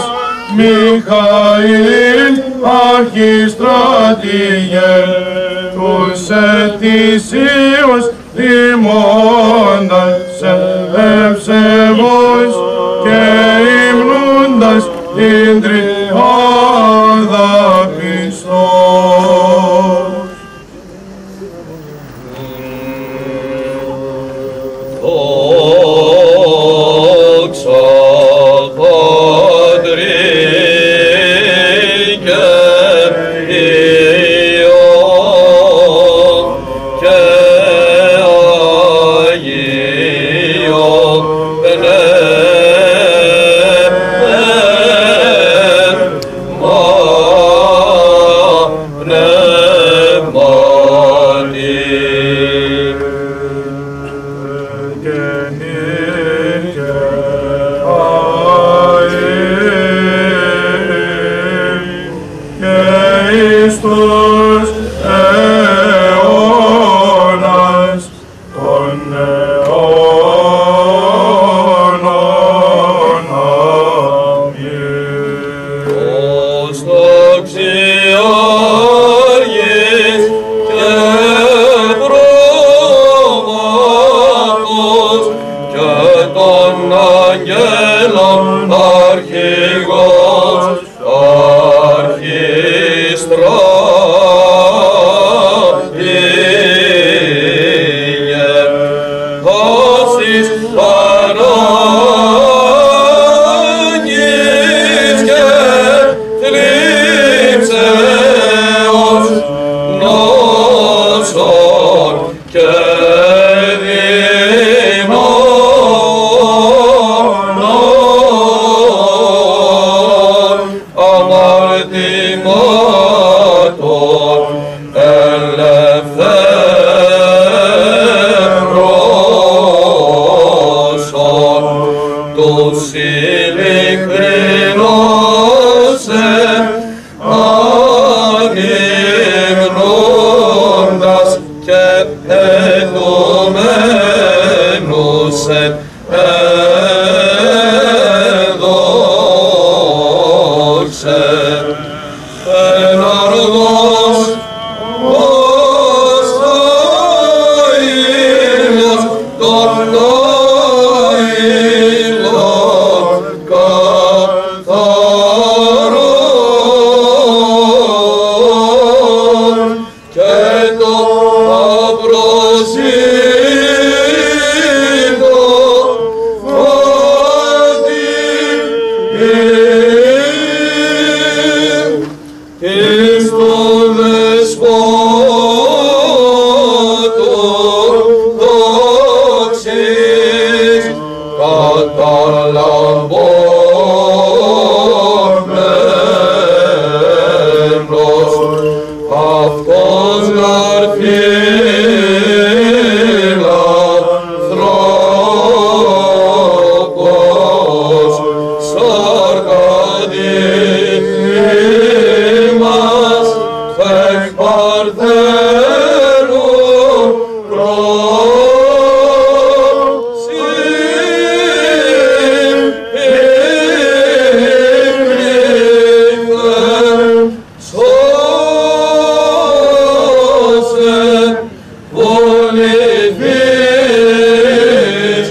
Μιχαήλ αρχιστρατηγέ τους ετησίους θυμώντας σε ευσεβώς και υμνούντας την τριάδα πιστός. Δόξα Πατρί και Υιό και Αγίο Πνεύμα, πνεύματι. Τους αιώνας των αιώνων. Αμήν. Ως τοξιάρχης και προβάτος και των αγγέλων αρχηγός αρχιστρατηγέ πάσης παράγγις και θλίψεως νόσων και δειμόνων αμαρτημάτων ελευθέρωσον τους ειλικρινώσε ανοιγνώντας και ετουμένους εδόξε εν αργός ως αήλιος των αήλων καθαρών και το απροσίτο εις το δεσπότο δόξης καταλαμβωμένος αυτός γαρφίλανθρώπος σαρκαδίμας εκ παρθένου προσήλθε σώσε βοληθείς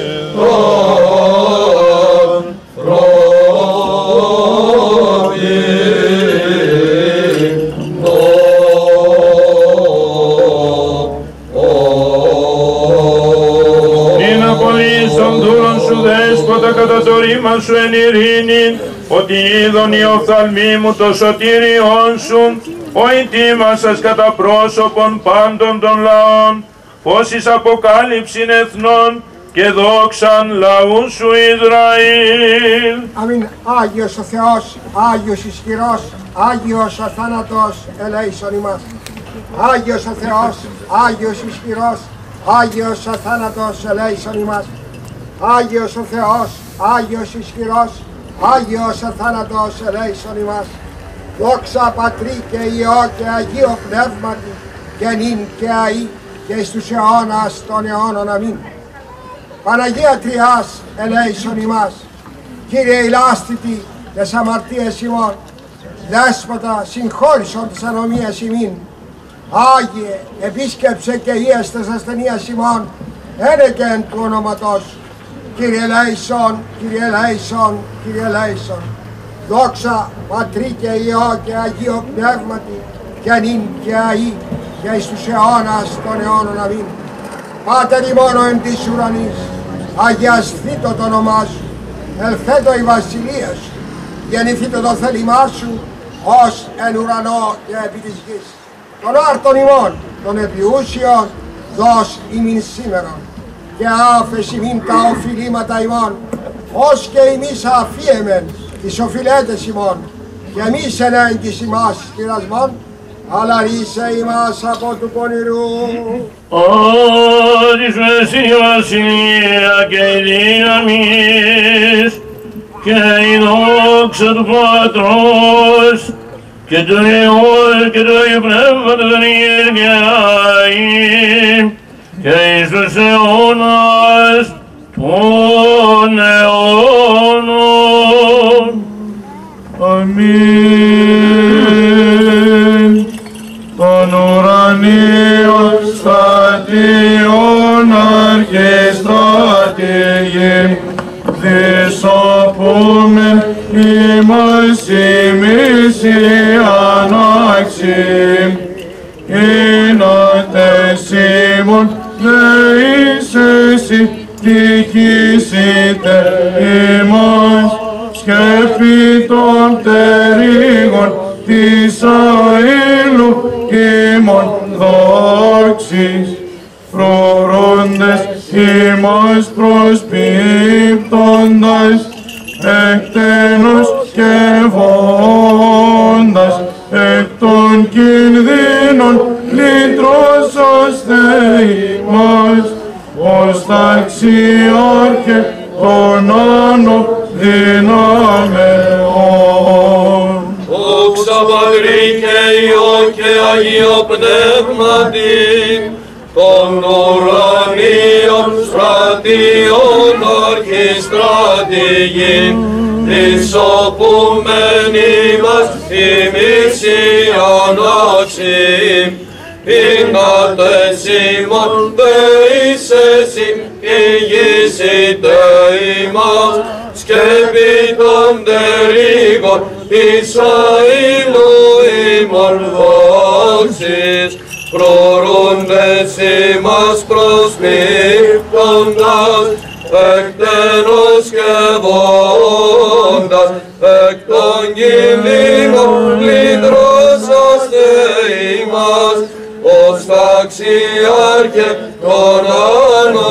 Την απολύεις των δούλων σου δέσποτα κατά το ρήμα σου εν ειρήνη, ότι είδον οι οφθαλμοί μου το σωτήριόν σου, ο ετοίμασας κατά πρόσωπον πάντων των λαών, φως εις αποκάλυψην εθνών και δόξαν λαού σου Ισραήλ. Αμήν. Άγιος ο Θεός, Άγιος ισχυρός, Άγιος αθάνατος ελέησον ημάς. Άγιος ο Θεός, Άγιος ισχυρός, Άγιος αθάνατος ελέησον ημάς. Άγιος ο Θεός, Άγιος ισχυρός, Άγιος αθάνατος ελέησον ημάς. Δόξα Πατρί και Υιό και Αγίο Πνεύματι και νυν και αεί και εις τους αιώνας των αιώνων. Αμήν. Παναγία Τριάς ελέησον ημάς. Κύριε ηλάστητη τες αμαρτίες ημών, Δέσποτα συγχώρησον τις ανομίες ημίν. Άγιε επίσκεψε και ίες τες ασθενείας ημών, ένεκεν του ονόματός σου. Κύριε ελέησον, Κύριε ελέησον, Κύριε ελέησον. Δόξα Πατρί και Υιό και Αγίο Πνεύματι και νυν και αεί και εις τους αιώνας των αιώνων. Αμήν. Πάτερ ημών εν της ουρανής, αγιασθήτω το όνομά σου, ελθέτω η βασιλεία σου, γεννηθήτω το θέλημά σου, ως εν ουρανό και επί της γης. Των άρτων ημών, των επιούσιων, δώσ' ημίν σήμερον, και άφες ημίν τα οφειλήματα ημών, ως και ημείς αφίεμεν τις οφειλέτες ημών, και εμείς εν έγκυς ημάς πειρασμών, αλλά ρίσε ημάς από του πονηρού. Ότι σου εσύ η βασιλεία και η δύναμις και η δόξα του Πατρός και του Υιού και του Αγίου Πνεύματος εν γη και αεί και εις τους αιώνας των αιώνων. Αμήν. Των ουρανίων στρατιών αρχιστρατηγήν, δισοπούμεν ημάς ημείς οι ανάξιμ, είνατες ημών δεείς εσύ τυχήσετε ημάς, σκέφη των πτερύγων της αήλου ημών δόξης, φρουρούντες ημάς προσπίπτοντας, εκτενώς και βόντας, εκ των κινδύνων λυτρώσαστε ημάς, ως ταξιάρχε των άνω δυνάμεων. Δόξα Πατρί και Υιό και Αγίο Πνεύματι, των ουρανίων στρατιών αρχιστρατηγήν, δισοπούμεν ημάς ημείς οι ανάξιμ, είνατες ημών δεείς εσύ ηγήσετε ημάς, σκέπη των πτερύγων της αήλου ημών δόξης, προρούντες ημάς προσπίπτοντας, εκτενώς και βόντας, εκ των κινδύνων λυτρώσαστε ημάς, ως ταξιάρχε των άνω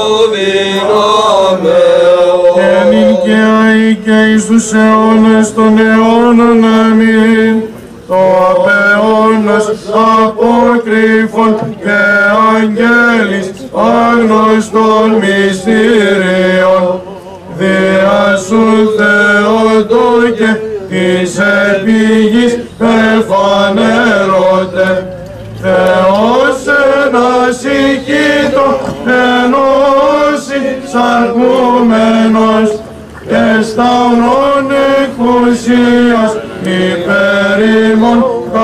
δυνάμεων. Και νυν και αεί και εις τους αιώνες των αιώνων. Αμήν. Το απεώνας αποκρύφων και αγγέλης άγνωστων μυστηρίων, δια σου Θεότο και της επίγης εφανέρωτε, Θεός ένας ηχήτω ενώσει σαρκούμενος και σταυρών εκουσίας υπέρ ημών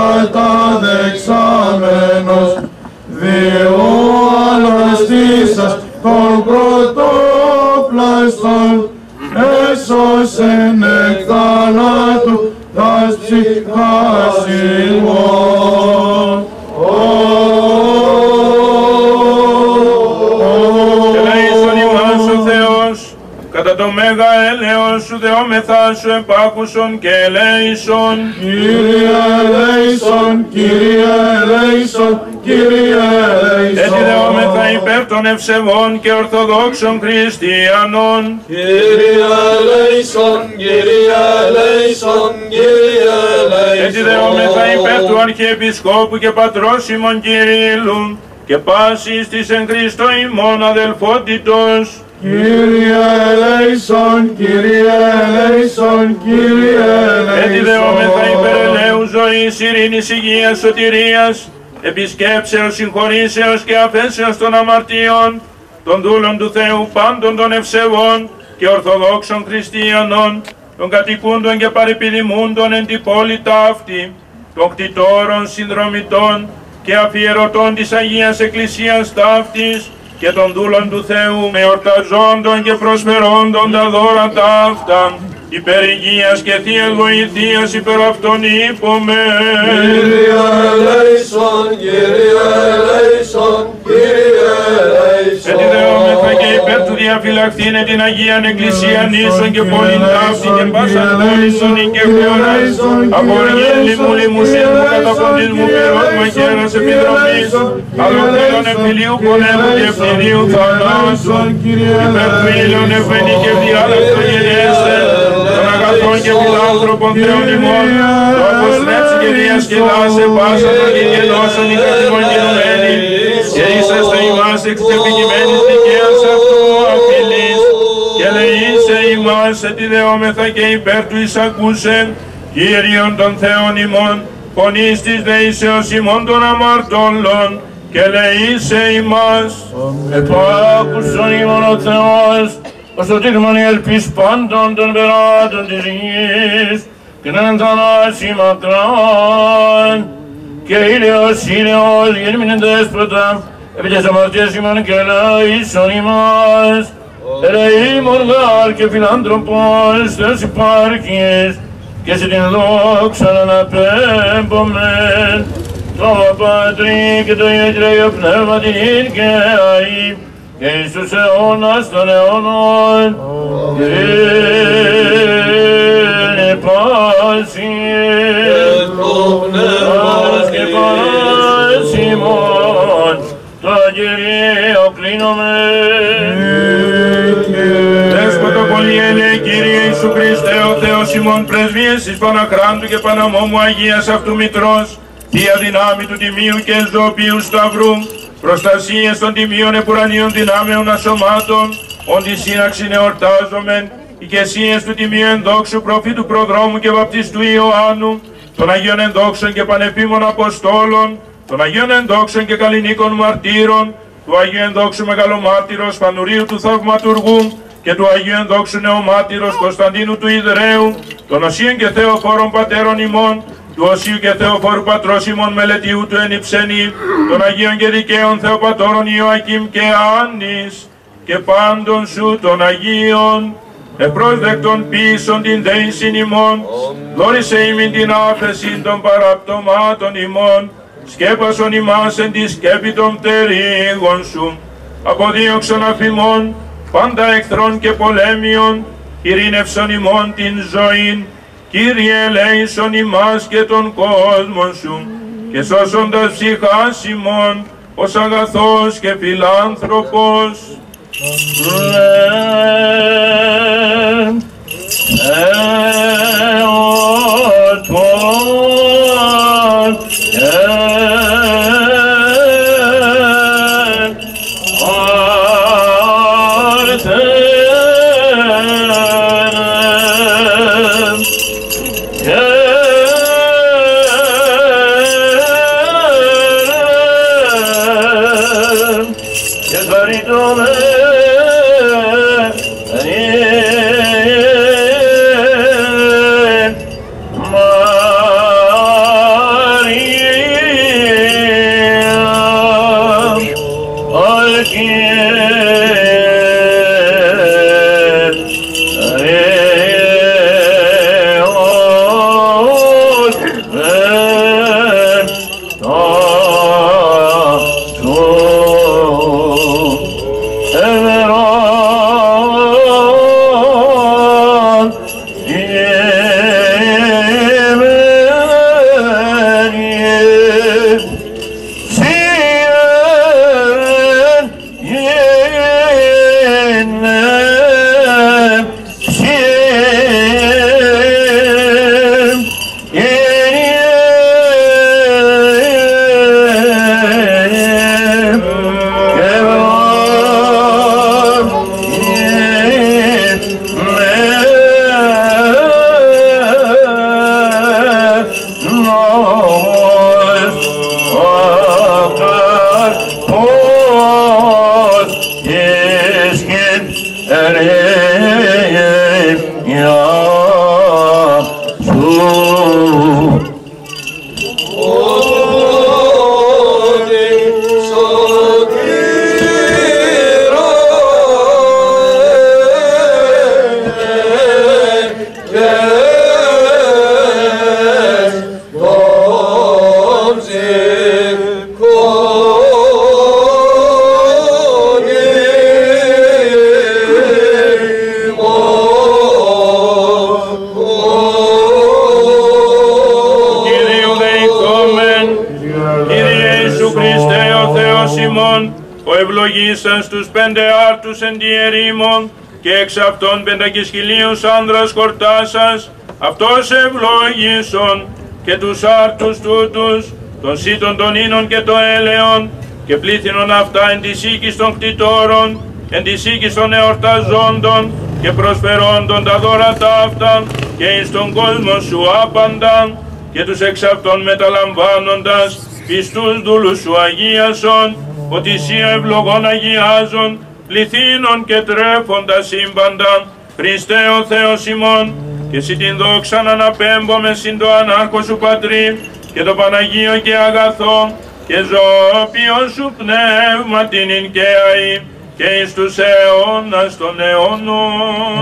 καταδεξάμενος, διό αναστήσας των πρωτοπλαστών, έσωσεν εκ θανάτου τας ψυχάς ημών. Ελέησον ημάς ο Θεός, κατά το μέγα έλεος σου δεόμεθά σου επάκουσον και ελέησον. Κύριε ελέησον, Κύριε ελέησον, Κύριε ελέησον. Έτσι δεόμεθα υπέρ των ευσεβών και ορθοδόξων χριστιανών. Κύριε ελέησον, Κύριε ελέησον, Κύριε ελέησον. Έτσι δεόμεθα υπέρ του Αρχιεπισκόπου και Πατρός ημών Κυρίλλου και πάσης της εν Χριστώ ημών αδελφότητος. Κύριε ελέησον, Κύριε ελέησον, Κύριε ελέησον. Έτσι δεόμεθα υπέρ ελέου ζωής, ειρήνης, υγείας, σωτηρίας, επισκέψεως, συγχωρήσεως και αφέσεως των αμαρτιών, των δούλων του Θεού πάντων των ευσεβών και ορθοδόξων χριστιανών, των κατοικούντων και παρεπιδημούντων εν την πόλη ταύτη, των κτητόρων, συνδρομητών και αφιερωτών της Αγίας Εκκλησίας ταύτης και των δούλων του Θεού με ορταζόντων και προσφερόντων τα δώρα ταύτα, υπέρ υγείας και θείας βοηθείας υπέρ αυτών είπαμε. Κύριε ελέησον, Κύριε ελέησον, Κύριε ελέησον. Έτσι δεόμεθα και υπέρ του διαφυλαχθήνε την Αγίαν Εκκλησίαν ίσον και πολλήν ταύτην και πάσαν πόλησον και χώρας, από οργήν λιμού λιμουσίν μου καταποντισμού πυρός μαχαίρας επιδρομής, αλλοτέλων εμφυλίου πολέμου και ευθυρίου θανάσου, υπέρ του ήλιον ευμενή και διάλακτο γενέστε, των αγαθών και φιλάνθρωπων Θεών ημών, το αποστρέψει και διασκεδάσε πάσα των γηγενώσεων η καθημών κινουμένη, και είσαστε ημάς εξ επικειμένης δικαίας αυτού αφιλής, και λεήσε ημάς ετιδεόμεθα και υπέρ του εισακούσεν, Κύριον των Θεών ημών, φωνής της δεήσεως ημών των αμαρτώλων, και λεήσε ημάς. Επάκουσον ημών ο Θεός, ως το τίγμον η ελπίς πάντων των περάτων της γης, και να ενθανάσει μακράν, και ήλιος, ήλιος, γερμήνεν δέσποτα, επί τες αμαρτίες ημών και ελέησον ημάς. Ελεήμων γάρ και φιλάνθρωπος Θεός υπάρχεις, και σε την δόξα να αναπέμπομεν, το Πατρί και το Υιό και το Υιό Πνεύμα την και αεί, και εις τους αιώνας των αιώνων. Κύριε πάση, και παράσιμον, το Κυρίο κλείνομεν. Δέσποτο πολυέλε, Κύριε Ιησού Χριστέ, ο Θεός ημών, πρεσβείες εις Παναχράντου και Παναμόμου Αγίας αυτού Μητρός, Θεία δυνάμει του Τιμίου και Εσδοποιού Σταυρού, προστασίες των Τιμίων επουρανίων δυνάμεων ασωμάτων, όντι σύναξιν εορτάζομεν, οικεσίες του Τιμίου ενδόξου προφήτου προδρόμου και βαπτιστού Ιωάννου, των Αγίων ενδόξων και πανεπίμων Αποστόλων, των Αγίων ενδόξων και καλλινίκων μαρτύρων, του Αγίου ενδόξου μεγαλομάρτυρος Φανουρίου του Θαυματουργού και του Αγίου ενδόξου νεομάρτυρος Κωνσταντίνου του Ιδραίου, των Οσίων και Θεοφόρων Πατέρων ημών, του Οσίου και Θεοφόρου Πατρός ημών Μελετιού του Ενυψενή, των Αγίων και Δικαίων Θεοπατώρων Ιωακήμ και Άννης, και πάντων σου των Αγίων, επρόσδεκτον πίσων την δέησιν ημών, δόρισε ημίν την άφεση των παραπτωμάτων ημών, σκέπασον ημάς εν τη σκέπη των πτερίγων σου, αποδίωξον αφημών, πάντα εχθρών και πολέμιων, ειρήνευσον ημών την ζωήν, Κύριε ελέησον ημάς και τον κόσμο σου, και σώσοντας ψυχάς ημών, ως αγαθός και φιλάνθρωπος. Ευλογήσας τους πέντε άρτους εν τη ερήμον και εξ αυτών πεντακις χιλίους άνδρας χορτάσας, αυτός ευλόγησον και τους άρτους τούτους, των σύτων των ίνων και των έλεων, και πλήθυνον αυτά εν της οίκης των κτητόρων, εν της οίκης των εορταζόντων, και προσφερόντων τα δώρα ταύτα, και εις τον κόσμο σου άπαντα, και τους εξ αυτών μεταλαμβάνοντας, πιστούς δούλους σου αγίασον, ότι εσύ ευλογών αγιάζων, πληθύνων και τρέφοντα σύμπαντα, Χριστέ ο Θεός ημών, και εσύ την δόξαν αναπέμπομαι συν το ανάρχο σου Πατρί, και το Παναγίο και αγαθό, και ζωοποιόν σου πνεύμα την ειν και αη, και εις τους αιώνας των αιώνων.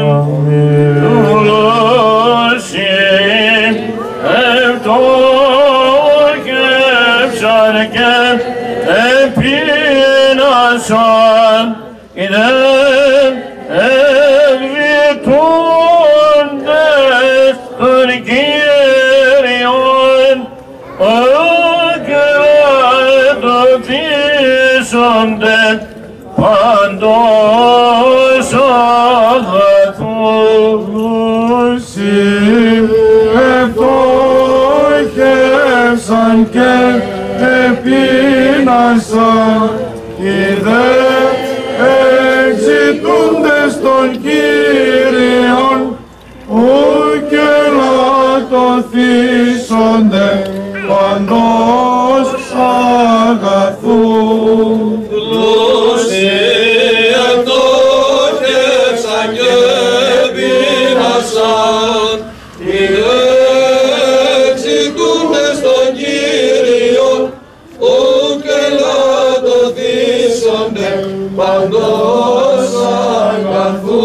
Δούλωσι ευτόχευσαν και επίνασαν, είδεν ευβητούντες των Κύριων, και εδοθήσονται παντός αγαθούς. Ευτόχευσαν και επίνασαν, είδε εξητούντες των Κύριων, και λατωθήσονται παντός αγαθού. Ευτόχευσαν και επίνασαν, είδε εξητούντες των Κύριων, και λατωθήσονται παντός αγαθού.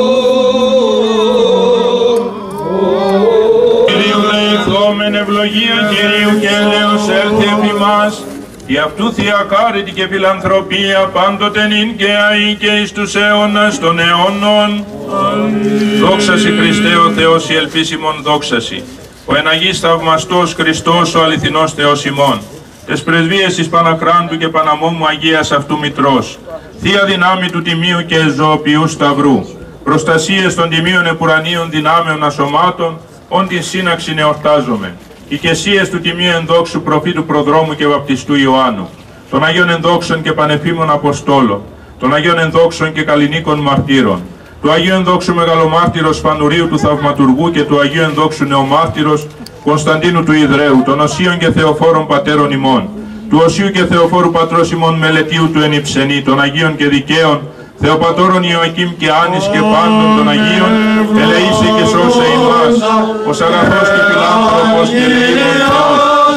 Κυρίου λεηθόμεν ευλογία Κυρίου και έλεος έλθει επ' ημάς, η αυτού θεία χάρητη και φιλανθρωπία πάντοτε νυν και αεί και εις τους αιώνας των αιώνων. Δόξασι Χριστέ ο Θεός η ελπίσιμον δόξασι, ο εν αγής θαυμαστός Χριστός ο αληθινός Θεός ημών, τες πρεσβείες της Παναχράντου και Παναμόμου Αγίας αυτού Μητρός, θεία δυνάμει του Τιμίου και ζωοποιού Σταυρού, προστασίες των Τιμίων Επουρανίων δυνάμεων ασωμάτων, όν την σύναξη εορτάζομαι, οικεσίες του Τιμίου Ενδόξου Προφήτου Προδρόμου και Βαπτιστού Ιωάννου, των Αγίων Ενδόξων και Πανεφήμων Αποστόλων, των Αγίων Ενδόξων και Καλλινίκων Μαρτύρων, του Αγίου Ενδόξου Μεγαλομάρτυρος Φανουρίου του Θαυματουργού και του Αγίου Ενδόξου Νεομάρτυρος Κωνσταντίνου του Ιδραίου, των Οσίων και Θεοφόρων Πατέρων ημών, του Οσίου και Θεοφόρου Πατρός ημών Μελετίου του Ενυψενή, των Αγίων και Δικαίων, Θεοπατώρων Ιωακήμ και Άνης και πάντων των Αγίων, ελεήσε και σώσε ημάς, ως αγαθός και φιλάνθρωπος και ελεήμων Θεός.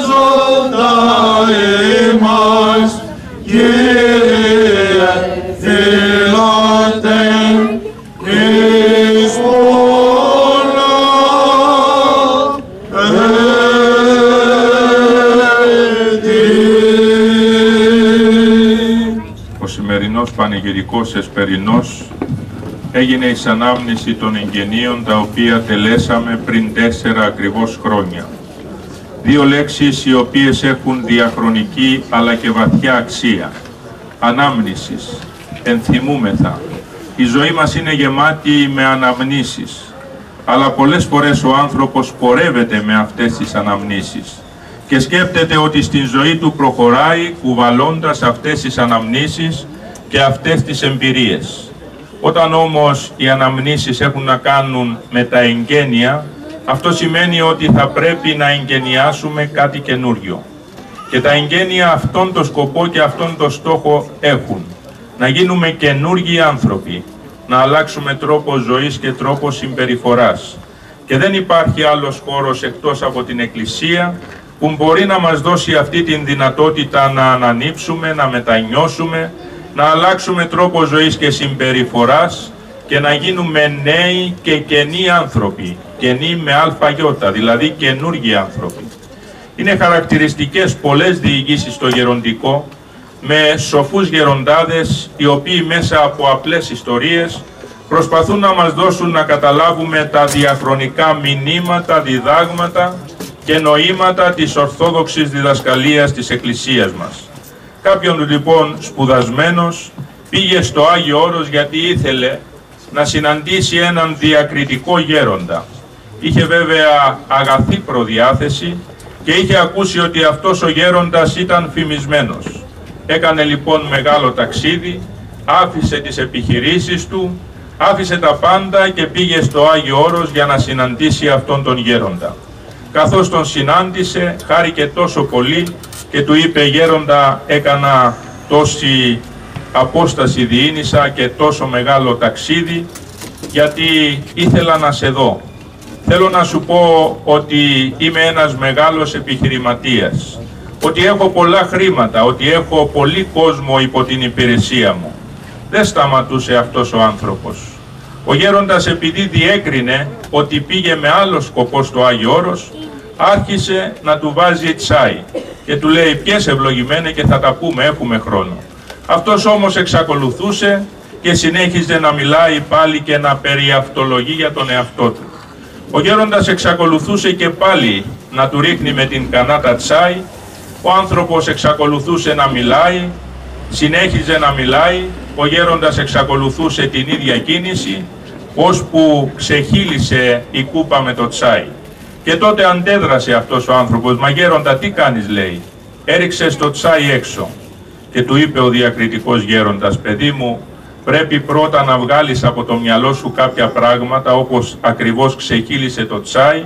Κύριε, φιλάτε εις πολλά Ο σημερινός πανηγυρικός εσπερινός έγινε εις ανάμνηση των εγγενείων τα οποία τελέσαμε πριν τέσσερα ακριβώς χρόνια. Δύο λέξεις οι οποίες έχουν διαχρονική αλλά και βαθιά αξία. Ανάμνησης, ενθυμούμεθα. Η ζωή μας είναι γεμάτη με αναμνήσεις, αλλά πολλές φορές ο άνθρωπος πορεύεται με αυτές τις αναμνήσεις και σκέπτεται ότι στην ζωή του προχωράει κουβαλώντας αυτές τις αναμνήσεις και αυτές τις εμπειρίες. Όταν όμως οι αναμνήσεις έχουν να κάνουν με τα εγγένεια, Αυτό σημαίνει ότι θα πρέπει να εγγενιάσουμε κάτι καινούριο. Και τα εγγένεια αυτόν τον σκοπό και αυτόν τον στόχο έχουν. Να γίνουμε καινούργιοι άνθρωποι, να αλλάξουμε τρόπο ζωής και τρόπο συμπεριφοράς. Και δεν υπάρχει άλλος χώρος εκτός από την Εκκλησία που μπορεί να μας δώσει αυτή την δυνατότητα να ανανύψουμε, να μετανιώσουμε, να αλλάξουμε τρόπο ζωής και συμπεριφοράς και να γίνουμε νέοι και καινοί άνθρωποι, καινοί με αλφαγιώτα, δηλαδή καινούργιοι άνθρωποι. Είναι χαρακτηριστικές πολλές διηγήσεις στο γεροντικό, με σοφούς γεροντάδες, οι οποίοι μέσα από απλές ιστορίες προσπαθούν να μας δώσουν να καταλάβουμε τα διαχρονικά μηνύματα, διδάγματα και νοήματα της ορθόδοξης διδασκαλίας της Εκκλησίας μας. Κάποιον λοιπόν σπουδασμένος πήγε στο Άγιο Όρος γιατί ήθελε να συναντήσει έναν διακριτικό γέροντα. Είχε βέβαια αγαθή προδιάθεση και είχε ακούσει ότι αυτός ο γέροντας ήταν φημισμένος. Έκανε λοιπόν μεγάλο ταξίδι, άφησε τις επιχειρήσεις του, άφησε τα πάντα και πήγε στο Άγιο Όρος για να συναντήσει αυτόν τον γέροντα. Καθώς τον συνάντησε, χάρηκε τόσο πολύ και του είπε: «Γέροντα, έκανα τόση απόσταση διήνυσα και τόσο μεγάλο ταξίδι γιατί ήθελα να σε δω. Θέλω να σου πω ότι είμαι ένας μεγάλος επιχειρηματίας, ότι έχω πολλά χρήματα, ότι έχω πολύ κόσμο υπό την υπηρεσία μου». Δεν σταματούσε αυτός ο άνθρωπος. Ο γέροντας, επειδή διέκρινε ότι πήγε με άλλο σκοπό στο Άγιο Όρος, άρχισε να του βάζει τσάι και του λέει: «Πιες ευλογημένε και θα τα πούμε, έχουμε χρόνο». Αυτός όμως εξακολουθούσε και συνέχιζε να μιλάει πάλι και να περιαυτολογεί για τον εαυτό του. Ο γέροντας εξακολουθούσε και πάλι να του ρίχνει με την κανάτα τσάι. Ο άνθρωπος εξακολουθούσε να μιλάει, συνέχιζε να μιλάει. Ο γέροντας εξακολουθούσε την ίδια κίνηση, ώσπου ξεχύλισε η κούπα με το τσάι. Και τότε αντέδρασε αυτός ο άνθρωπος: «Μα γέροντα, τι κάνεις?» λέει. «Έριξες το τσάι έξω». Και του είπε ο διακριτικός γέροντας: «Παιδί μου, πρέπει πρώτα να βγάλεις από το μυαλό σου κάποια πράγματα, όπως ακριβώς ξεχύλισε το τσάι,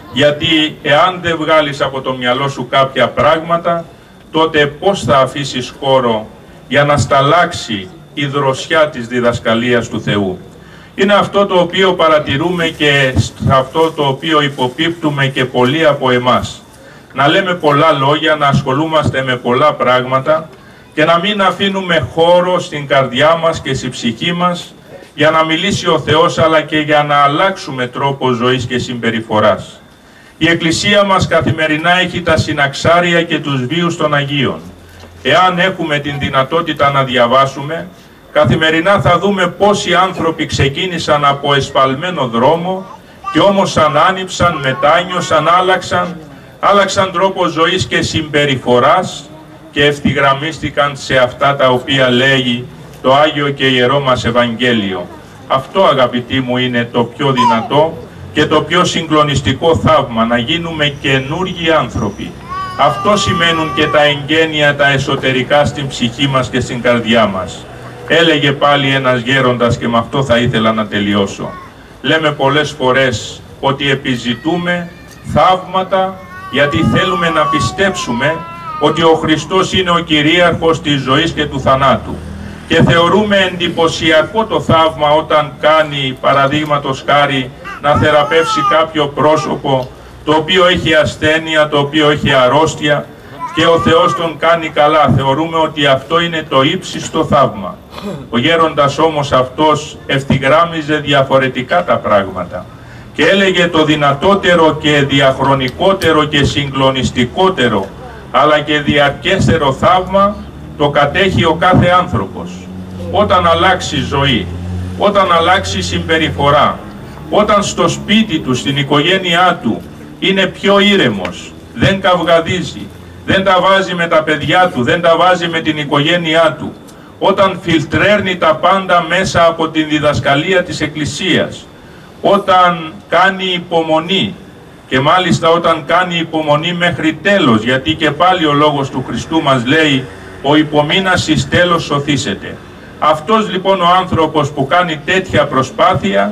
γιατί εάν δεν βγάλεις από το μυαλό σου κάποια πράγματα, τότε πώς θα αφήσεις χώρο για να σταλάξει η δροσιά της διδασκαλίας του Θεού?» Είναι αυτό το οποίο παρατηρούμε και αυτό το οποίο υποπίπτουμε και πολλοί από εμάς. Να λέμε πολλά λόγια, να ασχολούμαστε με πολλά πράγματα και να μην αφήνουμε χώρο στην καρδιά μας και στη ψυχή μας για να μιλήσει ο Θεός, αλλά και για να αλλάξουμε τρόπο ζωής και συμπεριφοράς. Η Εκκλησία μας καθημερινά έχει τα συναξάρια και τους βίους των Αγίων. Εάν έχουμε την δυνατότητα να διαβάσουμε, καθημερινά θα δούμε πόσοι άνθρωποι ξεκίνησαν από εσφαλμένο δρόμο και όμως ανάνυψαν, μετάνιωσαν, άλλαξαν, άλλαξαν τρόπο ζωής και συμπεριφοράς και ευθυγραμμίστηκαν σε αυτά τα οποία λέγει το Άγιο και Ιερό μας Ευαγγέλιο. Αυτό, αγαπητοί μου, είναι το πιο δυνατό και το πιο συγκλονιστικό θαύμα, να γίνουμε καινούργιοι άνθρωποι. Αυτό σημαίνουν και τα εγγένεια τα εσωτερικά στην ψυχή μας και στην καρδιά μας. Έλεγε πάλι ένας γέροντας, και με αυτό θα ήθελα να τελειώσω. Λέμε πολλές φορές ότι επιζητούμε θαύματα γιατί θέλουμε να πιστέψουμε ότι ο Χριστός είναι ο κυρίαρχος της ζωής και του θανάτου. Και θεωρούμε εντυπωσιακό το θαύμα όταν κάνει, παραδείγματος χάρη, να θεραπεύσει κάποιο πρόσωπο το οποίο έχει ασθένεια, το οποίο έχει αρρώστια και ο Θεός τον κάνει καλά. Θεωρούμε ότι αυτό είναι το ύψιστο θαύμα. Ο γέροντας όμως αυτός ευθυγράμμιζε διαφορετικά τα πράγματα και έλεγε: το δυνατότερο και διαχρονικότερο και συγκλονιστικότερο αλλά και διαρκέστερο θαύμα το κατέχει ο κάθε άνθρωπος. Όταν αλλάξει ζωή, όταν αλλάξει συμπεριφορά, όταν στο σπίτι του, στην οικογένειά του είναι πιο ήρεμος, δεν καυγαδίζει, δεν τα βάζει με τα παιδιά του, δεν τα βάζει με την οικογένειά του, όταν φιλτρέρνει τα πάντα μέσα από την διδασκαλία της Εκκλησίας, όταν κάνει υπομονή, και μάλιστα όταν κάνει υπομονή μέχρι τέλος, γιατί και πάλι ο λόγος του Χριστού μας λέει: ο υπομείνας εις τέλος σωθήσεται. Αυτός λοιπόν ο άνθρωπος που κάνει τέτοια προσπάθεια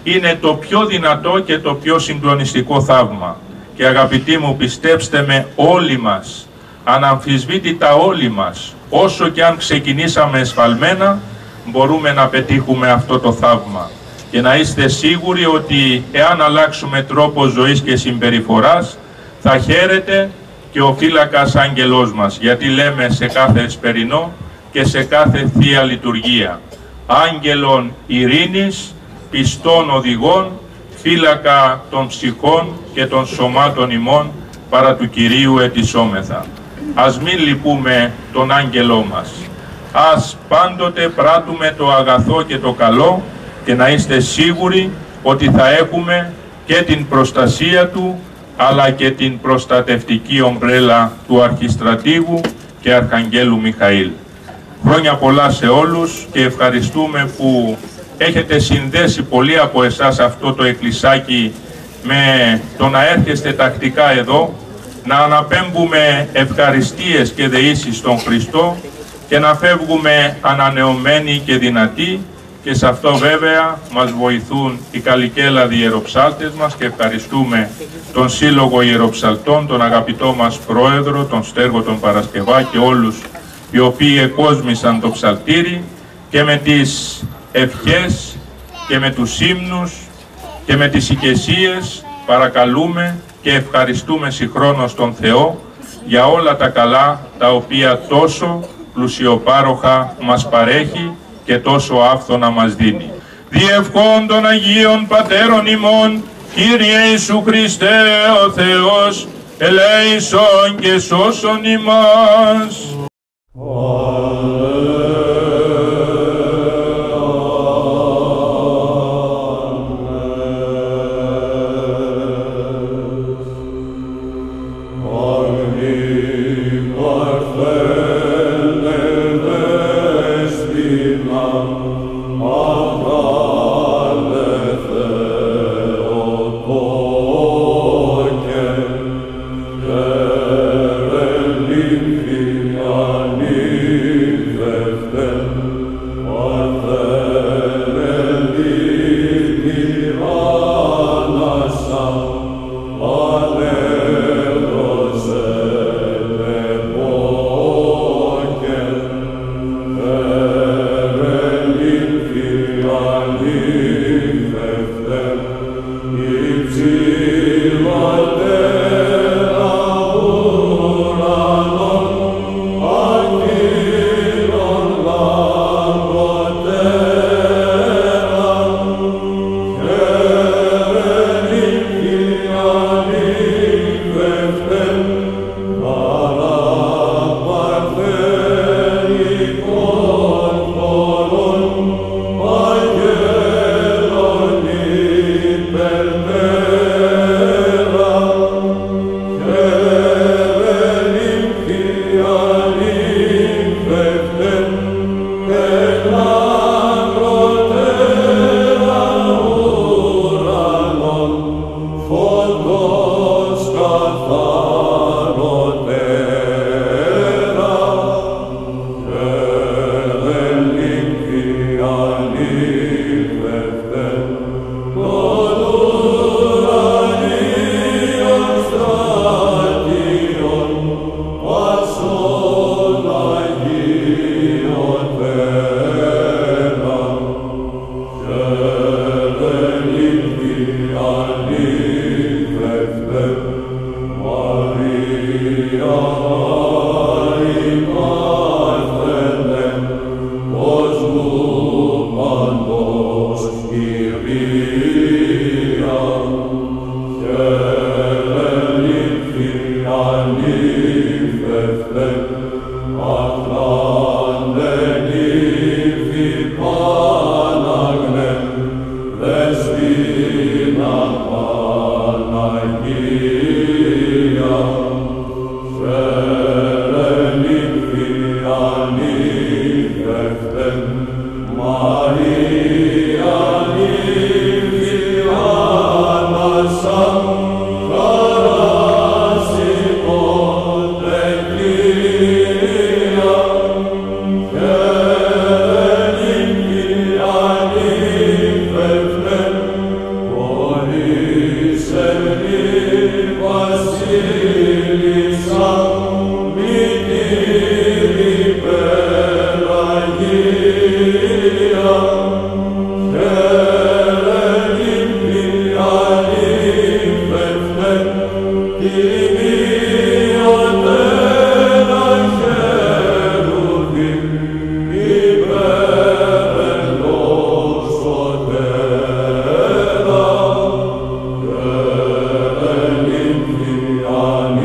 είναι το πιο δυνατό και το πιο συγκλονιστικό θαύμα. Και αγαπητοί μου, πιστέψτε με, όλοι μας, αναμφισβήτητα όλοι μας, όσο και αν ξεκινήσαμε εσφαλμένα, μπορούμε να πετύχουμε αυτό το θαύμα. Και να είστε σίγουροι ότι εάν αλλάξουμε τρόπο ζωής και συμπεριφοράς, θα χαίρεται και ο φύλακας άγγελός μας, γιατί λέμε σε κάθε εσπερινό και σε κάθε Θεία Λειτουργία: άγγελον ειρήνης, πιστών οδηγών, φύλακα των ψυχών και των σωμάτων ημών, παρά του Κυρίου ετισόμεθα. Ας μην λυπούμε τον άγγελό μας. Ας πάντοτε πράττουμε το αγαθό και το καλό, και να είστε σίγουροι ότι θα έχουμε και την προστασία του, αλλά και την προστατευτική ομπρέλα του Αρχιστρατήγου και Αρχαγγέλου Μιχαήλ. Χρόνια πολλά σε όλους και ευχαριστούμε που έχετε συνδέσει πολλοί από εσάς αυτό το εκκλησάκι με το να έρχεστε τακτικά εδώ, να αναπέμπουμε ευχαριστίες και δεήσεις στον Χριστό και να φεύγουμε ανανεωμένοι και δυνατοί, και σε αυτό βέβαια μας βοηθούν οι καλικέλαδοι ιεροψάλτες μας, και ευχαριστούμε τον Σύλλογο Ιεροψαλτών, τον αγαπητό μας Πρόεδρο, τον Στέργο τον Παρασκευά και όλους οι οποίοι εκόσμησαν το ψαλτήρι, και με τις ευχές και με τους ύμνους και με τις οικεσίες παρακαλούμε και ευχαριστούμε συγχρόνως τον Θεό για όλα τα καλά τα οποία τόσο πλουσιοπάροχα μας παρέχει και τόσο άφθονα μας δίνει. Διευχών των Αγίων Πατέρων ημών, Κύριε Ιησού Χριστέ ο Θεός, ελέησον και σώσον ημάς.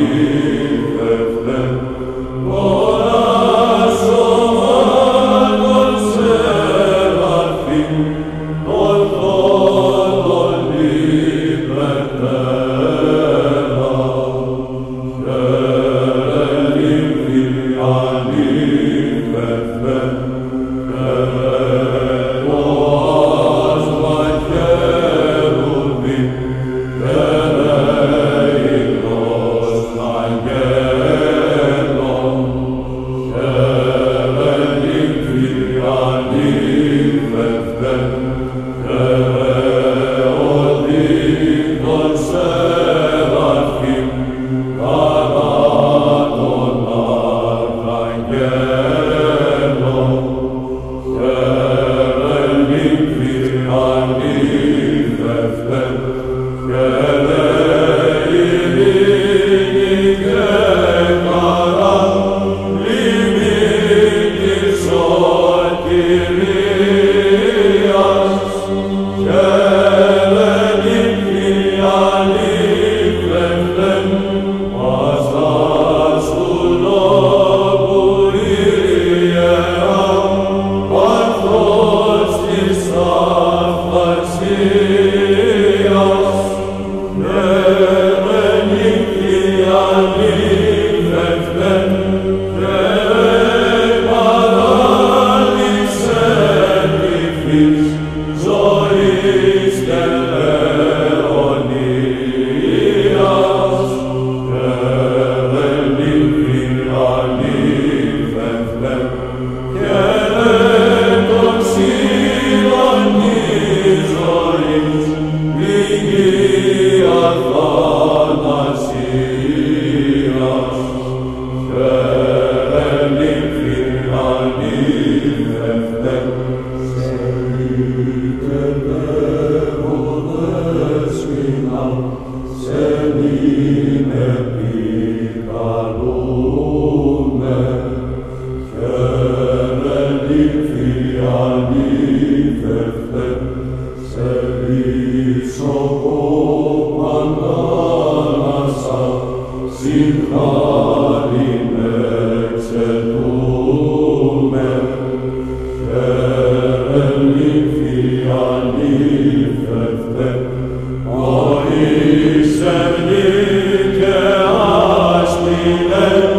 Amen.